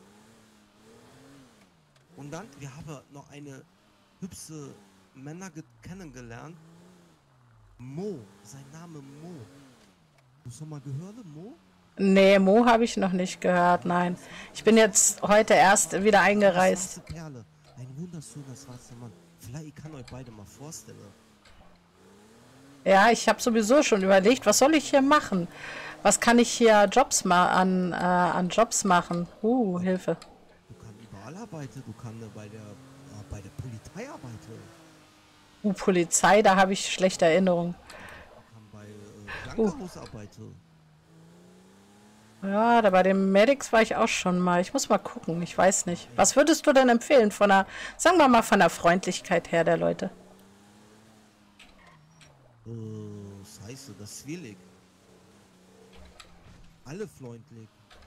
Und dann, wir haben noch eine hübsche Männer kennengelernt. Mo, sein Name Mo. Hast du mal gehört, Mo? Nee, Mo habe ich noch nicht gehört, nein. Ich bin jetzt heute erst wieder eingereist. Schwarze Perle. Ein wunderschöner schwarzer Mann. Vielleicht ich kann euch beide mal vorstellen. Ja, ich habe sowieso schon überlegt, was soll ich hier machen? Was kann ich hier an Jobs machen? Hilfe. Du kannst überall arbeiten. Du kannst bei der Polizei arbeiten. Polizei, da habe ich schlechte Erinnerungen. Du kannst bei Krankenhaus arbeiten. Ja, da bei den Medics war ich auch schon mal. Ich muss mal gucken, ich weiß nicht. Was würdest du denn empfehlen sagen wir mal, von der Freundlichkeit her der Leute? Scheiße, das ist schwierig. Alle freundlich,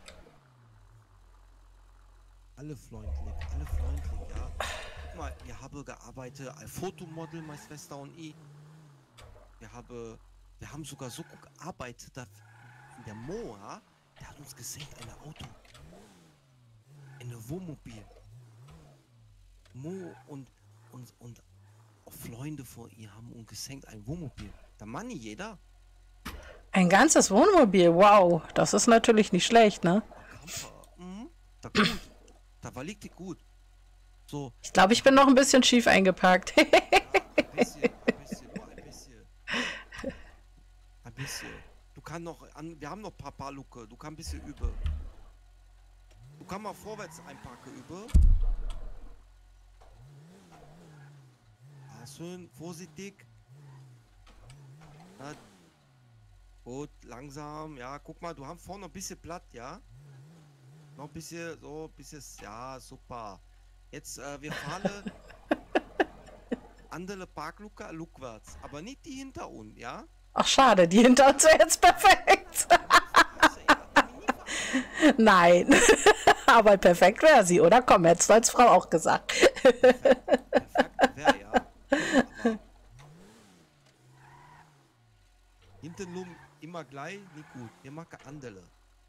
ja. Guck mal, wir haben gearbeitet als Fotomodel, meine Schwester und ich. Wir haben sogar so gut gearbeitet, dass in der Mo, ja, der hat uns gesehen, ein Auto. Eine Wohnmobil. Mo und auch Freunde von ihr haben uns geschenkt ein Wohnmobil. Da Mann jeder. Ein ganzes Wohnmobil, wow. Das ist natürlich nicht schlecht, ne? Camper, da gut. Da war richtig gut. So. Ich glaube, ich bin noch ein bisschen schief eingeparkt. Ein bisschen. Ein bisschen. Du kannst noch, wir haben noch ein paar Luke. Du kannst ein bisschen üben. Du kannst mal vorwärts einpacken üben. Schön vorsichtig. Na, gut, langsam. Ja, guck mal, du hast vorne ein bisschen Blatt, ja? Noch ein bisschen, so, bisschen, ja, super. Jetzt, wir fahren andere Parkluke rückwärts, aber nicht die hinter uns, ja? Ach, schade, die hinter uns wäre jetzt perfekt. Also, ja, Nein, aber perfekt wäre sie, oder? Komm, hättest du als Frau auch gesagt. perfekt wäre, ja. Aber hinten nur immer gleich, nicht gut. Wir machen andere.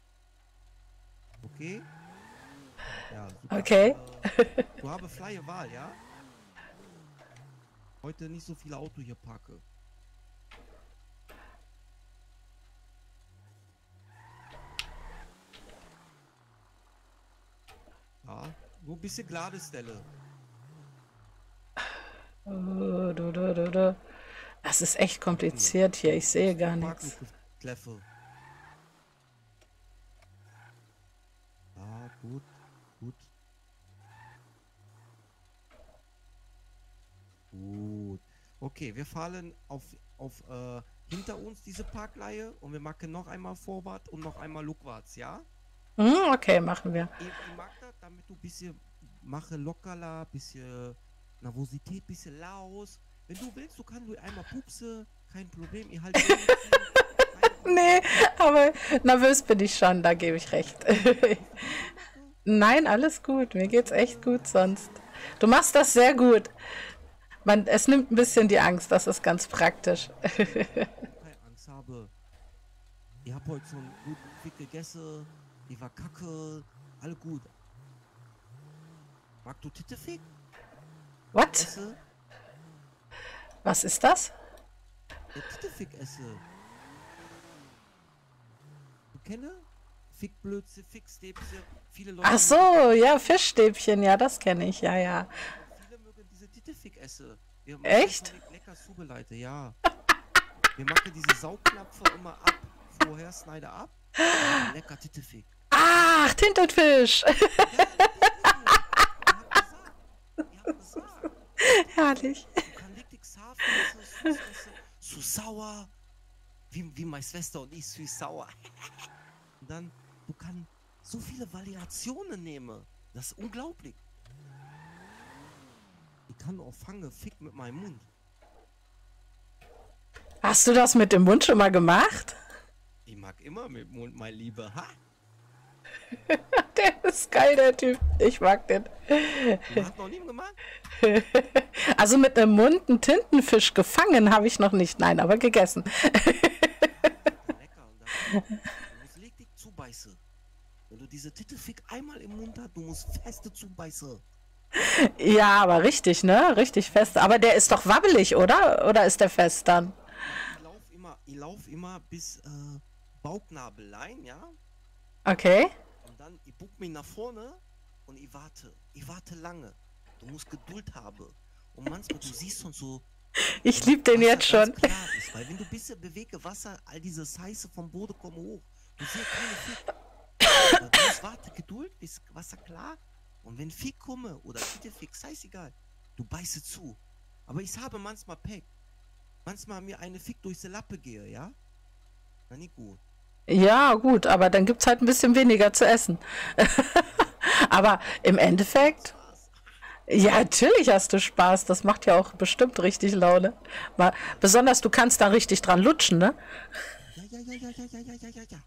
Okay? Ja, super. Okay. Du habe freie Wahl, ja? Heute nicht so viele Auto hier parke. Ja, nur ein bisschen gerade Stelle. Das ist echt kompliziert hier, ich sehe gar nichts. Parkluke Ja, gut, gut. Gut. Okay, wir fahren auf hinter uns diese Parkleihe und wir machen noch einmal vorwärts und noch einmal rückwärts, ja? Okay, machen wir. Ich mag das, damit du ein bisschen mache lockerler, bisschen Nervosität, bisschen laus. Wenn du willst, du kannst nur einmal pupse, kein Problem. Ich halte Nee, aber nervös bin ich schon, da gebe ich recht. Nein, alles gut, mir geht's echt gut sonst. Du machst das sehr gut. Es nimmt ein bisschen die Angst, das ist ganz praktisch. keine Angst habe. Ich habe heute schon gut Fick gegessen, ich war kacke, alle gut. Magst du Tittefick? What? Esse? Was ist das? Ja, Tittefick esse. Du kenne? Fickblödse, Fickstäbchen, viele Leute. Ach so, ja, Fischstäbchen, ja, das kenne ich, ja, ja. Viele mögen diese Tittefick esse. Wir machen Echt? schon lecker zubereitet, ja. Wir machen diese Saugnapfe immer ab. Vorher schneide ab. Lecker Tittefick. Ach, Tintenfisch. Ich hab gesagt. Herrlich. Du kannst richtig scharf essen, zu sauer. Wie meine Schwester und ich, süß-sauer. Und dann, du kannst so viele Variationen nehmen. Das ist unglaublich. Ich kann auch fangen, Fick mit meinem Mund. Hast du das mit dem Mund schon mal gemacht? Ich mag immer mit Mund, mein Lieber. Ha? Der ist geil, der Typ. Ich mag den. Du hast noch nie gemacht? Also mit einem Mund einen Tintenfisch gefangen habe ich noch nicht. Nein, aber gegessen. Lecker. Und dann, du musst richtig zubeißen. Wenn du diese Tittefick einmal im Mund hast, du musst feste zubeißen. Ja, aber richtig, ne? Richtig fest. Aber der ist doch wabbelig, oder? Oder ist der fest dann? Ich lauf immer bis Bauchnabellein, ja? Okay. Und dann, ich buck mich nach vorne und ich warte. Ich warte lange. Du musst Geduld haben. Und manchmal, du siehst schon so. Ich liebe den Wasser jetzt schon. ganz klar ist, weil wenn du ein bisschen bewege Wasser, all diese Scheiße vom Boden kommen hoch. Du siehst keine Fick. Aber du musst warten, Geduld, bis Wasser klar. Und wenn Fick komme oder Fick, scheißegal. Du beiße zu. Aber ich habe manchmal Pech. Manchmal mir eine Fick durch die Lappe gehe, ja? Na, nicht gut. Ja, gut, aber dann gibt es halt ein bisschen weniger zu essen. Aber im Endeffekt, ja, natürlich hast du Spaß. Das macht ja auch bestimmt richtig Laune. Besonders du kannst da richtig dran lutschen, ne? Ja.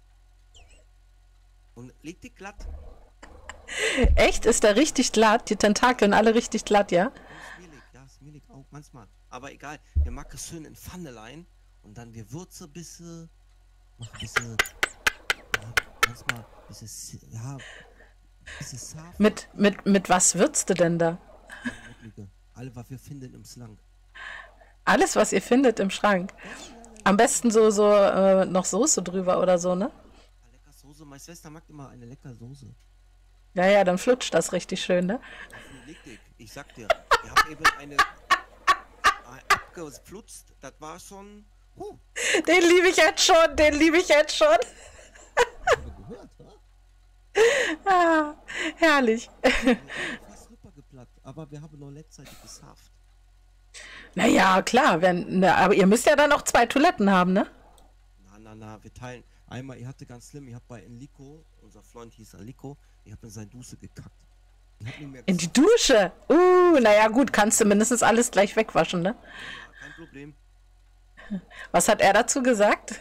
Und leg dich glatt. Echt? Ist der richtig glatt? Die Tentakeln alle richtig glatt, ja? Smilig auch manchmal. Aber egal, wir machen es schön in Pfannelein und dann wir würzen ein bisschen, noch ein bisschen, ja, manchmal ein bisschen, ja, ein bisschen scharf. Mit was würzt du denn da? Alle, was wir finden im Slang. Alles, was ihr findet im Schrank. Am besten so noch Soße drüber oder so, ne? Lecker Soße. Meine Schwester mag immer eine leckere Soße. Ja, ja, dann flutscht das richtig schön, ne? Richtig. Ich sag dir, ich habe eben eine abgeflutzt. Das war schon. Den liebe ich jetzt schon, den liebe ich jetzt schon. Gehört, Ah, herrlich. Fast rübergeplatzt, aber wir haben noch letztendlich geschafft. Naja, klar, aber ihr müsst ja dann noch 2 Toiletten haben, ne? Na, wir teilen. Einmal, ich hatte ganz schlimm, ich habe bei Enrico, unser Freund hieß Enrico, ich habe in seine Dusche gekackt. Ich habe nicht mehr In die gesagt, Dusche? Naja gut, kannst du mindestens alles gleich wegwaschen, ne? ja, kein Problem. Was hat er dazu gesagt?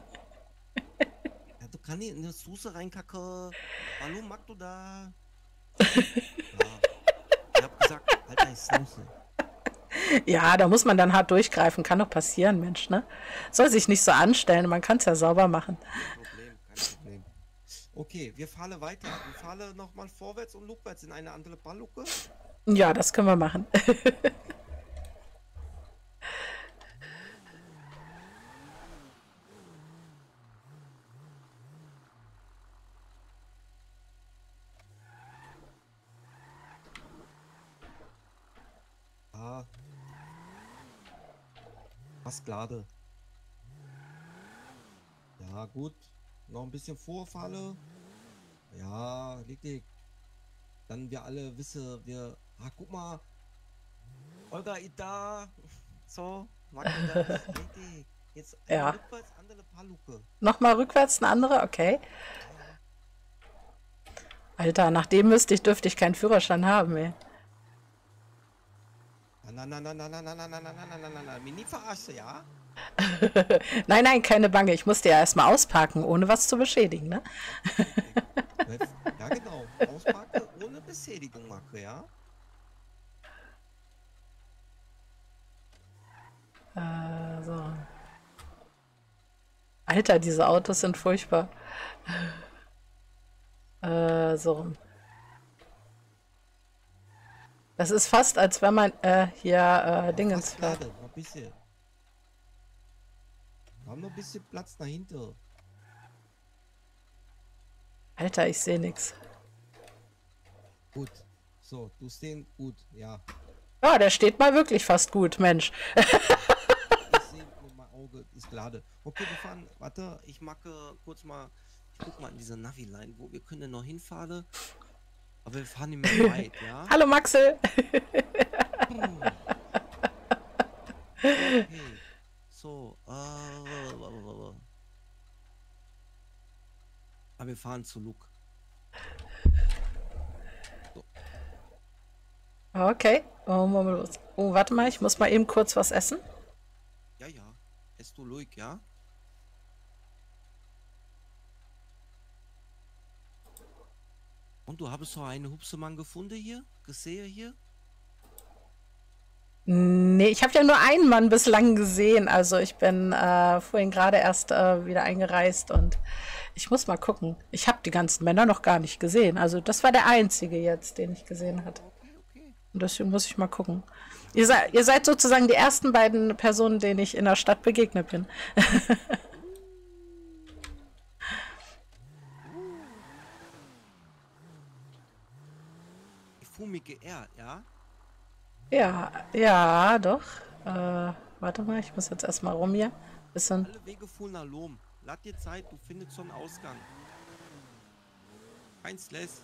Ja, du kannst nicht in die Dusche reinkacke. Warum magst du da? Ja, ich habe gesagt, halt deine Schnauze. Ja, da muss man dann hart durchgreifen. Kann doch passieren, Mensch, ne? Soll sich nicht so anstellen, man kann es ja sauber machen. Kein Problem, kein Problem. Okay, wir fahren weiter. Wir fahren nochmal vorwärts und rückwärts in eine andere Ballucke. Ja, das können wir machen. Ah, fast gerade. Ja, gut. Noch ein bisschen Vorfalle. Ja, richtig. Dann wir alle wissen, guck mal, Olga ist da. So, mag du das? Richtig. Jetzt Ja. rückwärts, andere Paluke. Nochmal rückwärts eine andere? Okay. Ja, ja. Alter, nach dem dürfte ich keinen Führerschein haben, ey. Na, mich nie verarsche, ja? Nein, nein, keine Bange. Ich musste ja erstmal ausparken, ohne was zu beschädigen, ne? Richtig. Ja, genau. Auspacke ohne Beschädigung, Marke, ja? So. Alter, diese Autos sind furchtbar. So. Das ist fast, als wenn man hier Dingens Fast fährt. gerade, noch ein bisschen. Wir haben noch ein bisschen Platz dahinter. Alter, ich sehe nichts. Gut. So, du stehst gut, ja. Ja, der steht mal wirklich fast gut, Mensch. Ich sehe mit meinem Auge, ist gerade. Okay, wir fahren, warte, ich macke kurz mal, ich guck mal in diese Navi-Line, wo wir können noch hinfahren. Aber wir fahren nicht mehr weit, ja? Hallo Maxel. Okay. So, aber wir fahren zu Luke. Okay. Oh, warte mal, ich muss mal eben kurz was essen. Ja, ja. Hast du Luke, ja? Und du hast so einen Hupsemann gefunden hier? Gesehen hier? Nee, ich habe ja nur einen Mann bislang gesehen. Also ich bin vorhin gerade erst wieder eingereist und ich muss mal gucken. Ich habe die ganzen Männer noch gar nicht gesehen. Also das war der einzige jetzt, den ich gesehen hatte. Okay, okay. Und deswegen muss ich mal gucken. Ihr seid sozusagen die ersten beiden Personen, denen ich in der Stadt begegnet bin. Ich fühle mich geehrt, ja? Ja, ja, doch. Warte mal, ich muss jetzt erstmal rum hier. Bisschen. Alle Wege führen nach Lom. Lass dir Zeit, du findest so einen Ausgang. Kein Stress.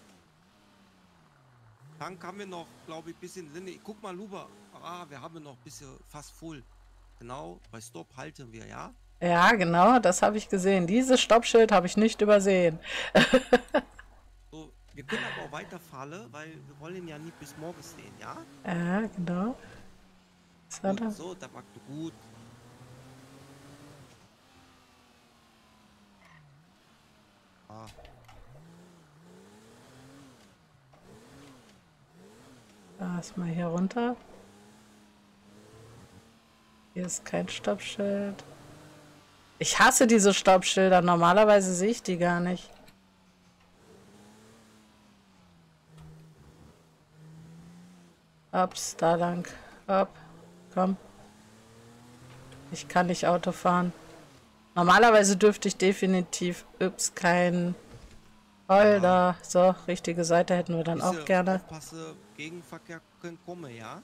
Tank haben wir noch, glaube ich, bisschen drin. Guck mal rüber. Ah, wir haben noch ein bisschen fast voll. Genau, bei Stop halten wir, ja? Ja, genau, das habe ich gesehen. Dieses Stoppschild habe ich nicht übersehen. So, wir können aber auch weiterfahren, weil wir wollen ja nicht bis morgen stehen, ja? Ja, genau. Was war Gut, das? so, da magst du gut. Ah, Erstmal hier runter. Hier ist kein Stoppschild. Ich hasse diese Stoppschilder. Normalerweise sehe ich die gar nicht. Ups, da lang. Up. Komm. Ich kann nicht Auto fahren. Normalerweise dürfte ich definitiv. Ups, kein Holder. So, richtige Seite hätten wir dann auch bisschen gerne. Aufpasse, Gegenverkehr können kommen, ja?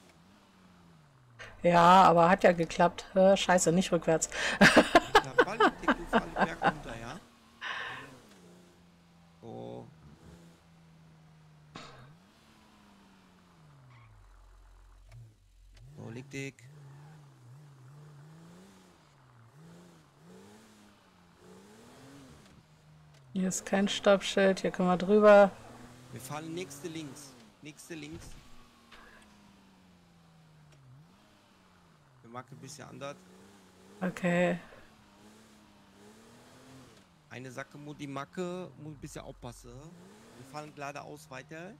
Ja, aber hat ja geklappt. Scheiße, nicht rückwärts. Da fall ich dick, du fall Berg runter, ja? So. So, leg dich. Hier ist kein Stoppschild, hier können wir drüber. Wir fahren nächste links. Nächste links. Wir machen ein bisschen anders. Okay. Eine Sache muss die Macke, muss ein bisschen aufpassen. Wir fahren geradeaus weiter.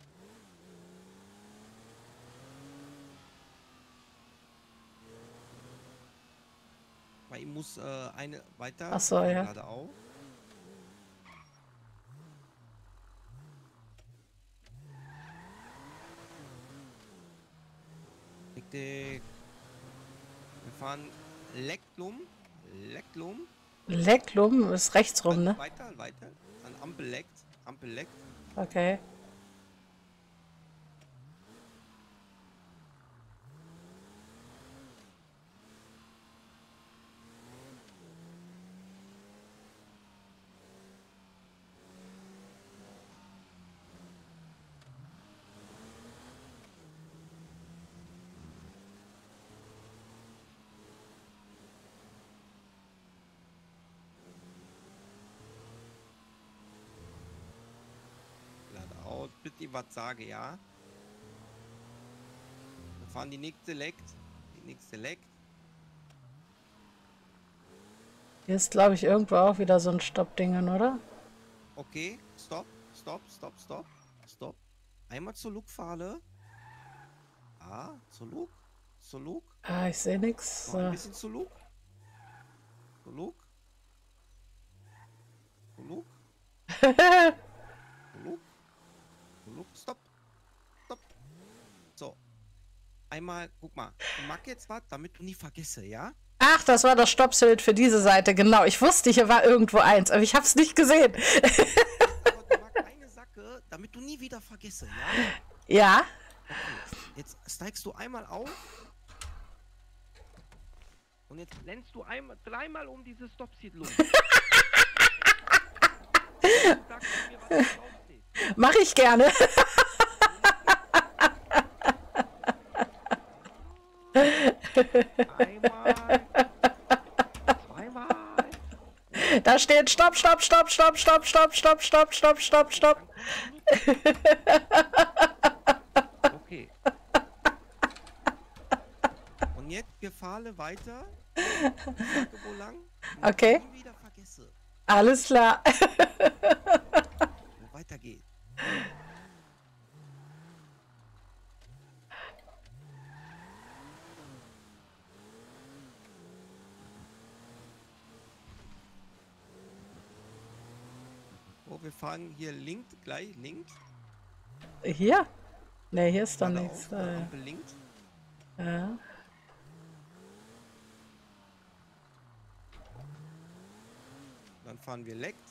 Weil ich muss eine weiter. Ach so, ja. Geradeaus. Richtig. Wir fahren Lektlum. Lektlum. Lecklum ist rechts rum, ne? Weiter, weiter. An Ampel leckt. Ampel leckt. Okay. Geradeaus. Bitte was sage, ja? Wir fahren die nächste leckt. Die nächste leckt. Hier ist, glaube ich, irgendwo auch wieder so ein Stoppdingen, oder? Okay, stopp, stopp, stopp, stopp, stopp. Einmal zur Lugfahne. Ah, zur Lug. Zur Lug. Ah, ich sehe nichts. Noch ein bisschen zur Lug. Zur Lug. Zur Lug. Zur Lug. Zur Lug. Stopp. Stopp. So. Einmal, guck mal. Ich mach jetzt was, damit du nie vergesse, ja? Ach, das war das Stoppschild für diese Seite, genau. Ich wusste, hier war irgendwo eins, aber ich habe es nicht gesehen. Aber du machst eine Sache, damit du nie wieder vergesse, ja? Ja, Okay. Jetzt steigst du einmal auf. Und jetzt lennst du dreimal um diese Stop-Siedlung. Sagst du mir, was da draufsteht. mache ich gerne. Einmal. Zweimal. Da steht Stopp, Stopp, Stopp, Stopp, Stopp, Stopp, Stopp, Stopp, Stopp, Stopp, Stopp. Okay. Und jetzt, wir fahren weiter. Ich sage, wo lang? Okay. Und nie wieder vergesse, Alles klar. wo weiter geht. Oh, wir fahren hier links, gleich links. Hier? Ne, hier ist doch Geradeaus, nichts. Ampel links. Ja. Dann fahren wir leckt.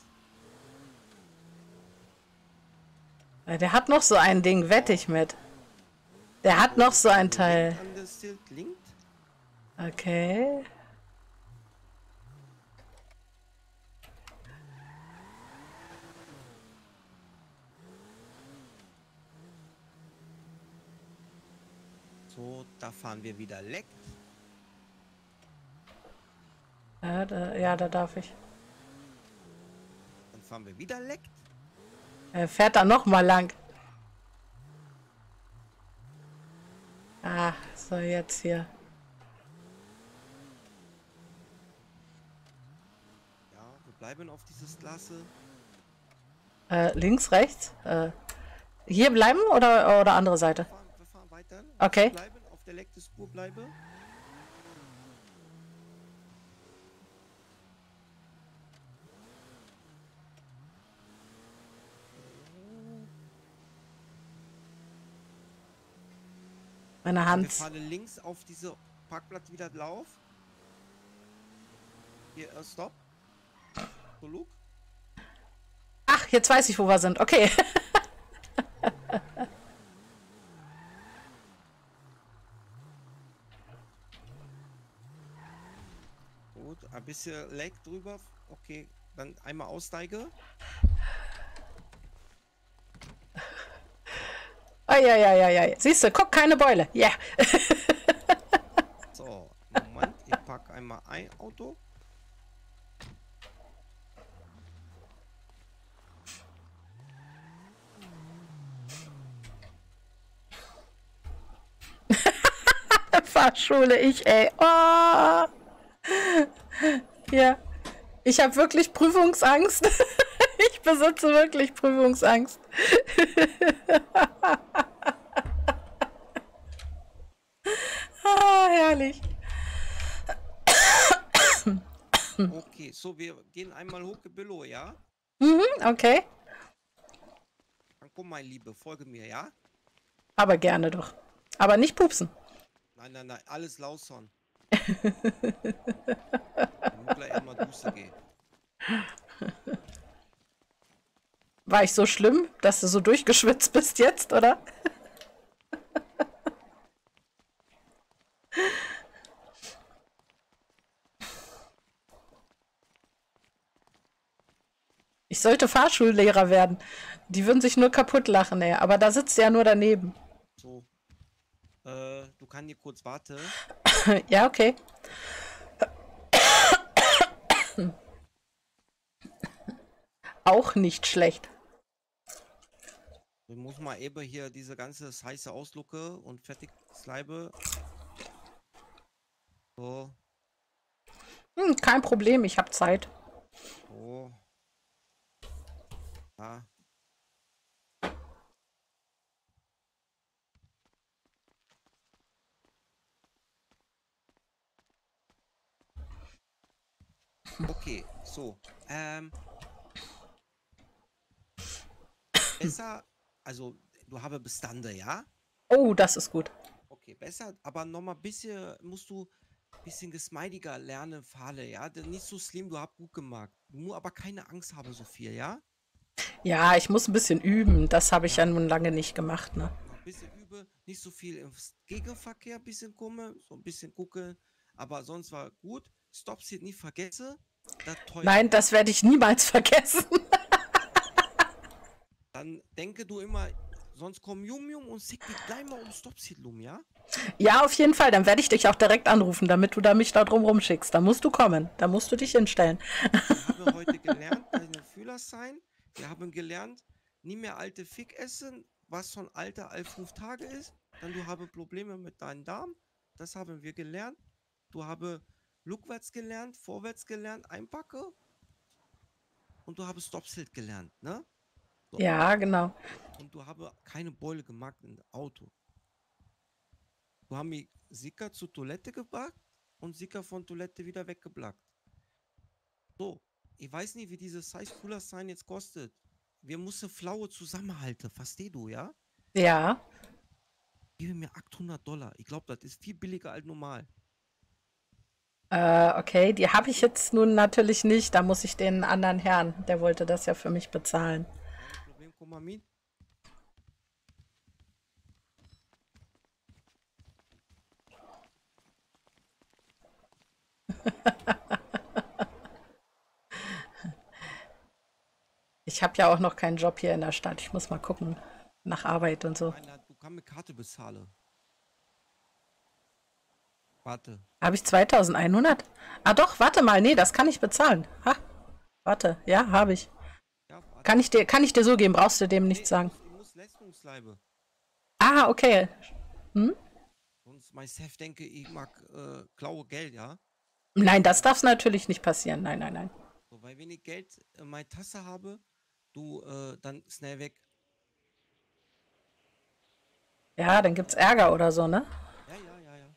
Der hat noch so ein Ding, wette ich mit. Der hat noch so ein Teil. An das Schild links. Okay. So, da fahren wir wieder leckt. Ja, da darf ich. Dann fahren wir wieder leckt. Er fährt da noch mal lang. Ah, so jetzt hier. Ja, wir bleiben auf dieses Glas. Links, rechts? Hier bleiben oder andere Seite? Wir fahren weiter. Okay. Bleiben, auf der leckten Spur bleiben. Meine Wir Hand. fahren links auf diese Parkplatz wieder drauf. Hier, stopp. So, Luke. Ach, jetzt weiß ich, wo wir sind. Okay. Gut, ein bisschen Leg drüber. Okay, dann einmal aussteige. Eieieiei. Siehst du, guck, keine Beule. Ja. Yeah. So, Moment, ich packe einmal ein Auto. Fahrschule, ich, ey. Oh. Ja, ich habe wirklich Prüfungsangst. Ich besitze wirklich Prüfungsangst. Ah, herrlich. Okay, so, wir gehen einmal hoch, Billo, ja? Mhm, okay, Dann komm, mein Liebe, folge mir, ja? aber gerne doch. Aber nicht pupsen. Nein, nein, nein, alles lauson. Muckler einmal Dusse gehen. War ich so schlimm, dass du so durchgeschwitzt bist jetzt, oder? Ich sollte Fahrschullehrer werden. Die würden sich nur kaputt lachen, ey. Aber da sitzt du ja nur daneben. So. Du kannst hier kurz warten. Ja, okay. Auch nicht schlecht. Ich muss mal eben hier diese ganze heiße Auslucke und fertig Sleibe. So, Kein Problem, ich habe Zeit. so. Ja. Okay, so. Besser, also du habe Bestande, ja? Oh, das ist gut. Okay, besser, aber nochmal bisschen, musst du bisschen gesmeidiger lernen, Fahle, ja? Nicht so slim, du hast gut gemacht. Nur aber keine Angst habe so viel, ja? Ja, ich muss ein bisschen üben. Das habe ich ja Ja. nun lange nicht gemacht, ne? Noch ein bisschen übe, nicht so viel im Gegenverkehr ein bisschen komme, so ein bisschen gucke, aber sonst war gut. Stops hier nie vergesse, das teuer. Nein, das werde ich niemals vergessen. Dann denke du immer, sonst kommen Yum und sick dich gleich mal um Stops ja? Ja, auf jeden Fall. Dann werde ich dich auch direkt anrufen, damit du da mich da drum rumschickst. Da musst du kommen. Da musst du dich hinstellen. Wir haben heute gelernt, deine Fühlerschein. Wir haben gelernt, nie mehr alte Fick essen, was von alter all 5 Tage ist. Dann du habe Probleme mit deinem Darm. Das haben wir gelernt. Du habe rückwärts gelernt, vorwärts gelernt, einpacke. Und du habe Stopsilt gelernt, ne? So. Ja, genau. Und du habe keine Beule gemacht im Auto. Du hast mich sicher zur Toilette gebracht und sicher von Toilette wieder weggeblackt. So, ich weiß nicht, wie dieses Size Cooler Sign jetzt kostet. Wir müssen Flaue zusammenhalten, verstehst du, ja? Ja. Gib mir $800. Ich glaube, das ist viel billiger als normal. Okay, die habe ich jetzt nun natürlich nicht. Da muss ich den anderen Herrn, der wollte das ja für mich bezahlen. Kein Problem, komm mal mit. Ich habe ja auch noch keinen Job hier in der Stadt. Ich muss mal gucken nach Arbeit und so. Nein, du kannst mit Karte bezahlen. Warte. Habe ich 2100? Ah doch, warte mal. Nee, das kann ich bezahlen. Ha, warte. Ja, habe ich. Ja, warte. Kann ich dir so geben? Brauchst du dem nichts sagen? Ich muss Leistungsleibe. Ah, okay. Sonst mein Chef denke, ich mag klaue Geld, ja? Nein, das darf natürlich nicht passieren. Nein, nein, nein. So, weil wenn ich Geld in meiner Tasse habe, du dann schnell weg. Ja, dann gibt's Ärger oder so, ne? Ja, ja, ja, ja.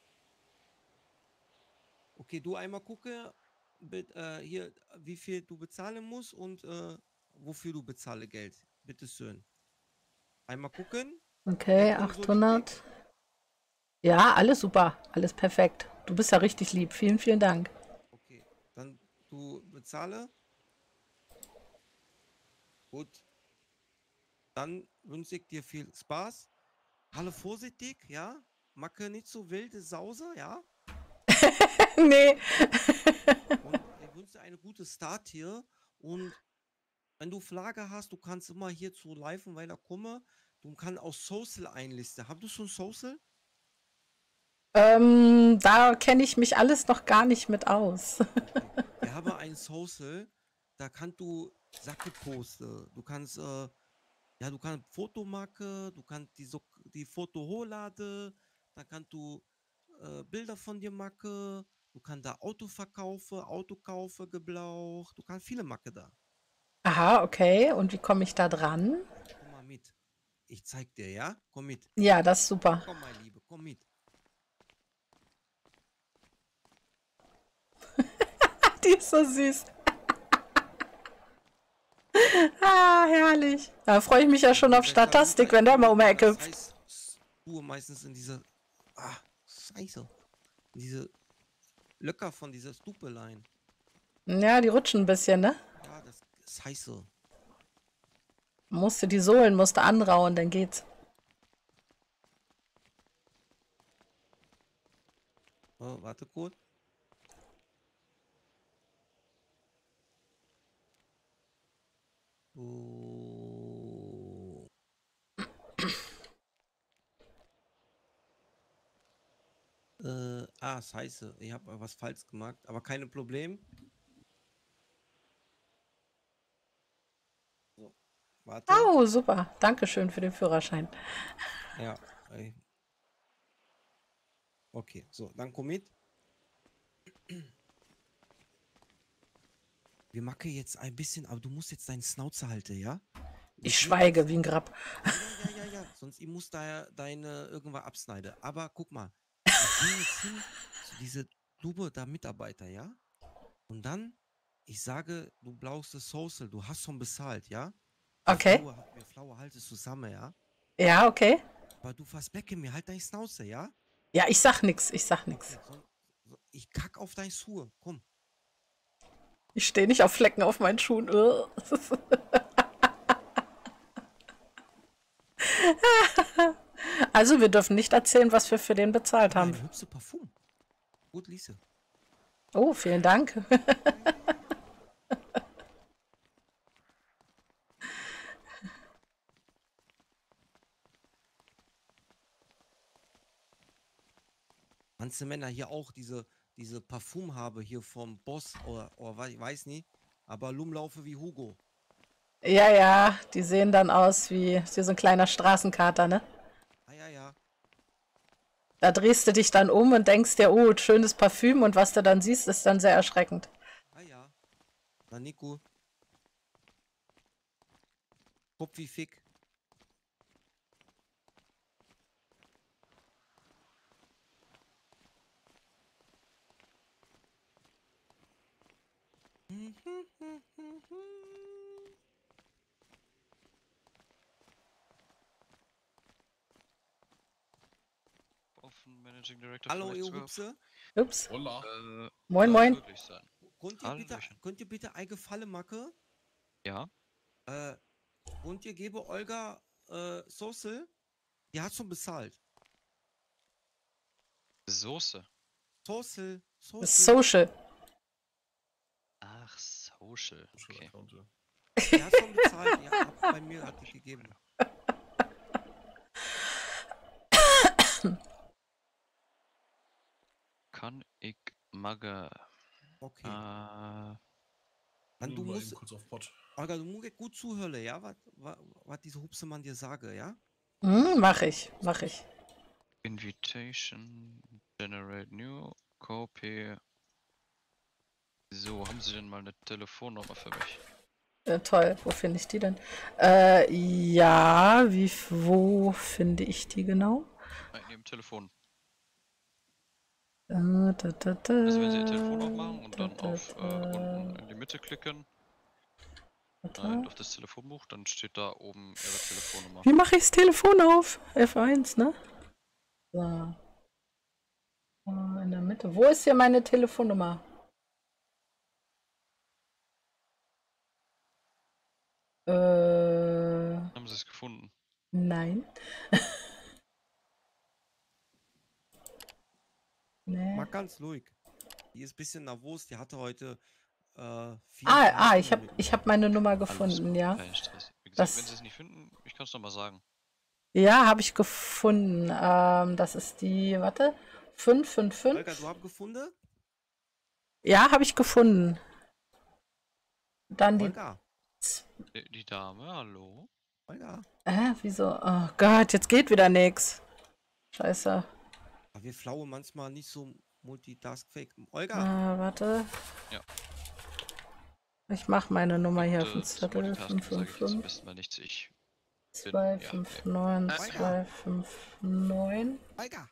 Okay, du einmal gucke, hier, wie viel du bezahlen musst und wofür du bezahle Geld. Bitte schön. Einmal gucken. Okay, Dann kommt so die 800. Ja, alles super. Alles perfekt. Du bist ja richtig lieb. Vielen, vielen Dank. Okay, dann du bezahle. Gut. Dann wünsche ich dir viel Spaß. Halle vorsichtig, ja? Macke nicht so wilde Sause, ja? Nee. Und ich wünsche dir eine gute Start hier. Und wenn du Flagge hast, du kannst immer hier zu Live-Weiler kommen. Du kannst auch Social einlisten. Hast du schon Social? Da kenne ich mich alles noch gar nicht mit aus. Okay. Wir haben ein Social, da kannst du Sache posten. Du kannst, ja, du kannst Foto machen, du kannst die Foto hochladen, dann kannst du Bilder von dir Macke. Du kannst da Auto verkaufen, Auto kaufen, gebraucht. Du kannst viele Macke da. Aha, okay. Und wie komme ich da dran? Komm mal mit. Ich zeig dir, ja? Komm mit. Ja, das ist super. Komm, mein Liebe, komm mit. Die ist so süß. Ah, herrlich. Da freue ich mich ja schon auf Statistik, wenn der mal um die Ecke hüpft. Das heißt, Schuhe meistens in diese. Ah, scheiße. Diese Löcker von dieser Stupelein. Ja, die rutschen ein bisschen, ne? Ja, das ist scheiße. Musste die Sohlen musste anrauen, dann geht's. Oh, warte kurz. Oh. Scheiße. Ich habe was falsch gemacht, aber kein Problem. So, warte. Oh, super. Dankeschön für den Führerschein. Ja. Okay, so, dann komm mit. Wir machen jetzt ein bisschen, aber du musst jetzt deine Schnauze halten, ja? Ich schweige wie ein Grab. Ja. Sonst ich muss da deine irgendwas abschneiden. Aber guck mal, ich gehe jetzt hin zu diese Lube da Mitarbeiter, ja? Und dann, ich sage, du brauchst das Social, du hast schon bezahlt, ja? Okay. Wir Flower halten zusammen, ja? Ja, okay. Aber du versbecke mir, halt deine Schnauze, ja? Ja, ich sag nix, ich sag nix. Okay, ich kack auf deine Schuhe, komm. Ich stehe nicht auf Flecken auf meinen Schuhen. Also, wir dürfen nicht erzählen, was wir für den bezahlt haben. Ein hübsches Parfum. Gut, Lise. Oh, vielen Dank. Manche Männer hier auch diese Parfum habe hier vom Boss oder weiß nicht, aber rumlaufe wie Hugo. Ja, ja, die sehen dann aus wie so ein kleiner Straßenkater, ne? Ja. Da drehst du dich dann um und denkst dir, oh, schönes Parfüm, und was du dann siehst, ist dann sehr erschreckend. Ja. Na, Nico. Kopf wie Fick. Offen Managing Director. Hallo, ihr Hupse. Ups. Hola. Moin, moin. Sein. Könnt ihr bitte eine Falle machen? Ja. Und ihr gebe Olga Soße? Die hat schon bezahlt. Soße. Soße. Social. Ach, Social. Okay. Die hat schon bezahlt. Ja, bei mir hat die gegeben. Kann ich Magge. Okay. Äh, Dann du musst, kurz auf Pott. Olga, du musst gut zuhören, ja? Was diese Hupsemann dir sage, ja? Mach ich. Invitation. Generate New. Copy. So, haben Sie denn mal eine Telefonnummer für mich? Toll, wo finde ich die denn? Ja, wo finde ich die genau? In Ihrem Telefon. Also Also wenn Sie Ihr Telefon aufmachen und dann auf unten in die Mitte klicken, auf das Telefonbuch, dann steht da oben Ihre Telefonnummer. Wie mache ich das Telefon auf? F1, ne? So. In der Mitte. Wo ist hier meine Telefonnummer? Haben Sie es gefunden? Nein. Nee. Mal ganz ruhig. Die ist ein bisschen nervös. Die hatte heute ich hab meine Nummer gefunden, gut, ja. kein Stress. Wie gesagt, Das- wenn Sie es nicht finden, ich kann es nochmal sagen. Ja, habe ich gefunden. Das ist die, warte, 555. Olga, du hast gefunden? Ja, habe ich gefunden. Dann die. Olga. Die Dame, hallo? Olga. Wieso? Oh Gott, jetzt geht wieder nix. Scheiße. Aber wir Flaue manchmal nicht so multitaskfähig. Olga, Warte. Ja. Ich mache meine Nummer hier auf dem Das Zettel. Multitasking sage ich jetzt am 555 besten mal nichts. Ich bin, 259 ja, 259 Olga,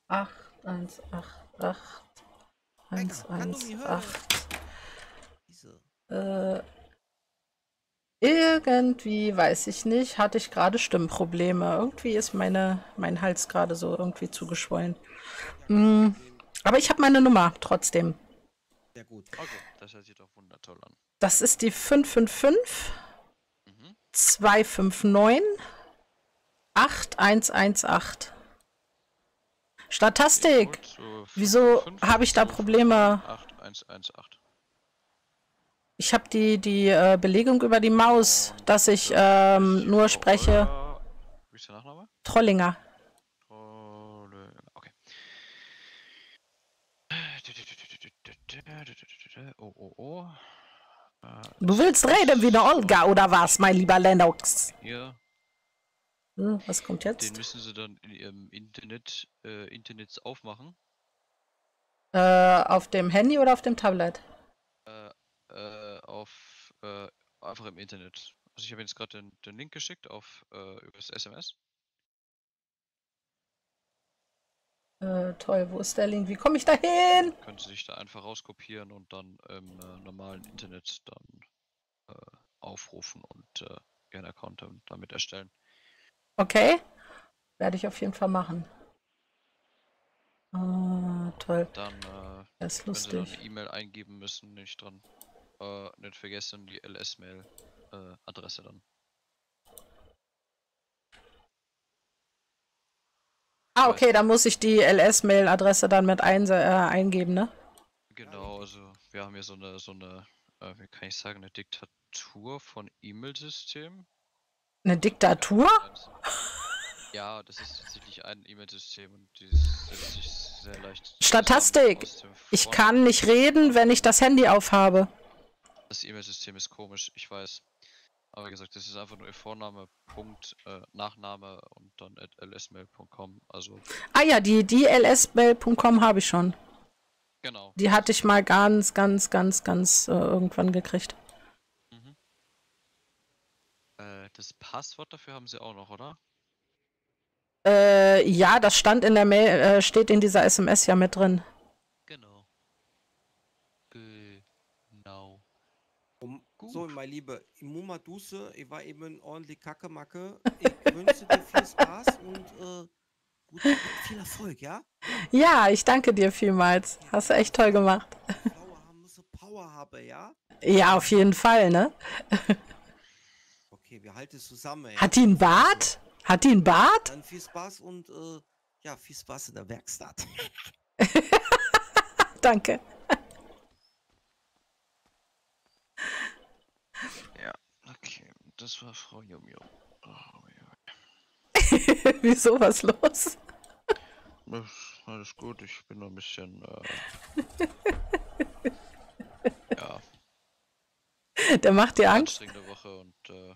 8188 Olga, kann du mich hören? 118. Diese. Irgendwie, weiß ich nicht, hatte ich gerade Stimmprobleme. Irgendwie ist mein Hals gerade so irgendwie zugeschwollen. Aber ich habe meine Nummer trotzdem. Sehr gut. Okay, das hört sich doch wundertoll an. Das ist die 555 Mhm. 259 8118. Statistik. Gut, so Wieso 5, habe ich da 5, Probleme? 8118. Ich habe die Belegung über die Maus, dass ich nur spreche. Wie ist der Nachname? Trollinger. Okay. Oh. Du willst reden wie eine Olga oder was, mein lieber Lennox? Hier, Was kommt den jetzt? müssen sie dann in ihrem Internet aufmachen. Auf dem Handy oder auf dem Tablet? Einfach im Internet. Also ich habe jetzt gerade den Link geschickt über das SMS. Toll, wo ist der Link? Wie komme ich da hin? Können Sie sich da einfach rauskopieren und dann im normalen Internet dann aufrufen und Ihren Account damit erstellen. Okay, werde ich auf jeden Fall machen. Toll, Dann, das ist wenn Sie dann lustig. eine E-Mail eingeben müssen, nicht vergessen die LS-Mail-Adresse dann. Okay, dann muss ich die LS-Mail-Adresse dann mit eingeben, ne? Genau, also wir haben hier so eine, wie kann ich sagen, eine Diktatur von E-Mail-Systemen. Eine Diktatur? Ja, das ist tatsächlich ein E-Mail-System und dieses setzt sich sehr leicht Statistik. zusammen aus dem Ich kann nicht reden, wenn ich das Handy aufhabe. Das E-Mail-System ist komisch, ich weiß. Aber wie gesagt, das ist einfach nur Ihr Vorname, Punkt, Nachname und dann @lsmail.com. Also, Ja, die lsmail.com habe ich schon. genau. Die hatte ich mal ganz irgendwann gekriegt. Mhm. Das Passwort dafür haben Sie auch noch, oder? Ja, das stand in der Mail, steht in dieser SMS ja mit drin. Genau. Genau. So, mein Lieber, im Muma Duse, ich war eben ordentlich Kacke-Macke. Ich wünsche dir viel Spaß und viel Erfolg, ja? Ja, ich danke dir vielmals. Hast du echt toll gemacht. Flower haben müssen Power haben, ja? Ja, auf jeden Fall, ne? Okay, wir halten es zusammen, ja? Hat die einen Bart? Hat die einen Bart? Dann viel Spaß und viel Spaß in der Werkstatt. Danke. Ja, okay. Das war Frau Yum-Yum. Oh, Wieso, was los? ja. Alles gut, ich bin noch ein bisschen, ja, Der macht dir Angst? anstrengende Woche und, ja.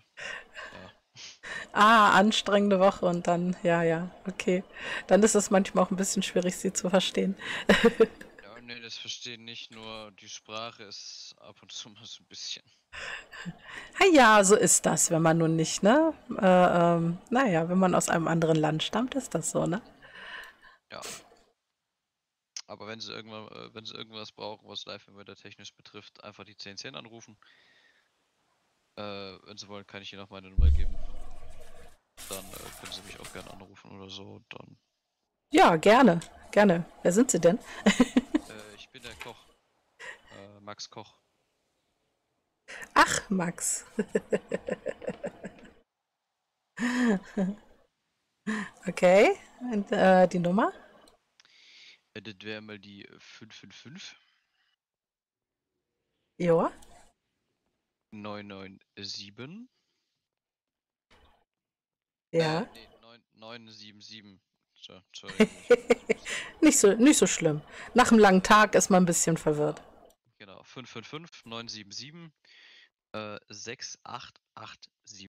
Anstrengende Woche und dann, ja, okay. Dann ist es manchmal auch ein bisschen schwierig, sie zu verstehen. Ja, nee, das verstehen nicht, nur die Sprache ist ab und zu mal so ein bisschen. Ja, so ist das, wenn man nun nicht, ne? Naja, wenn man aus einem anderen Land stammt, ist das so, ne? Ja. Aber wenn Sie irgendwas brauchen, was Live-Inverter technisch betrifft, einfach die 1010 anrufen. Wenn Sie wollen, kann ich Ihnen auch meine Nummer geben. Dann können Sie mich auch gerne anrufen oder so. Dann. Ja, gerne. Wer sind Sie denn? Ich bin der Koch. Max Koch. Ach, Max. Okay. Und, die Nummer? Das wäre mal die 555 Ja. 997. Ja. Nee, 977. So, Entschuldigung. Nicht so schlimm. Nach einem langen Tag ist man ein bisschen verwirrt. Genau, 555 977 6887.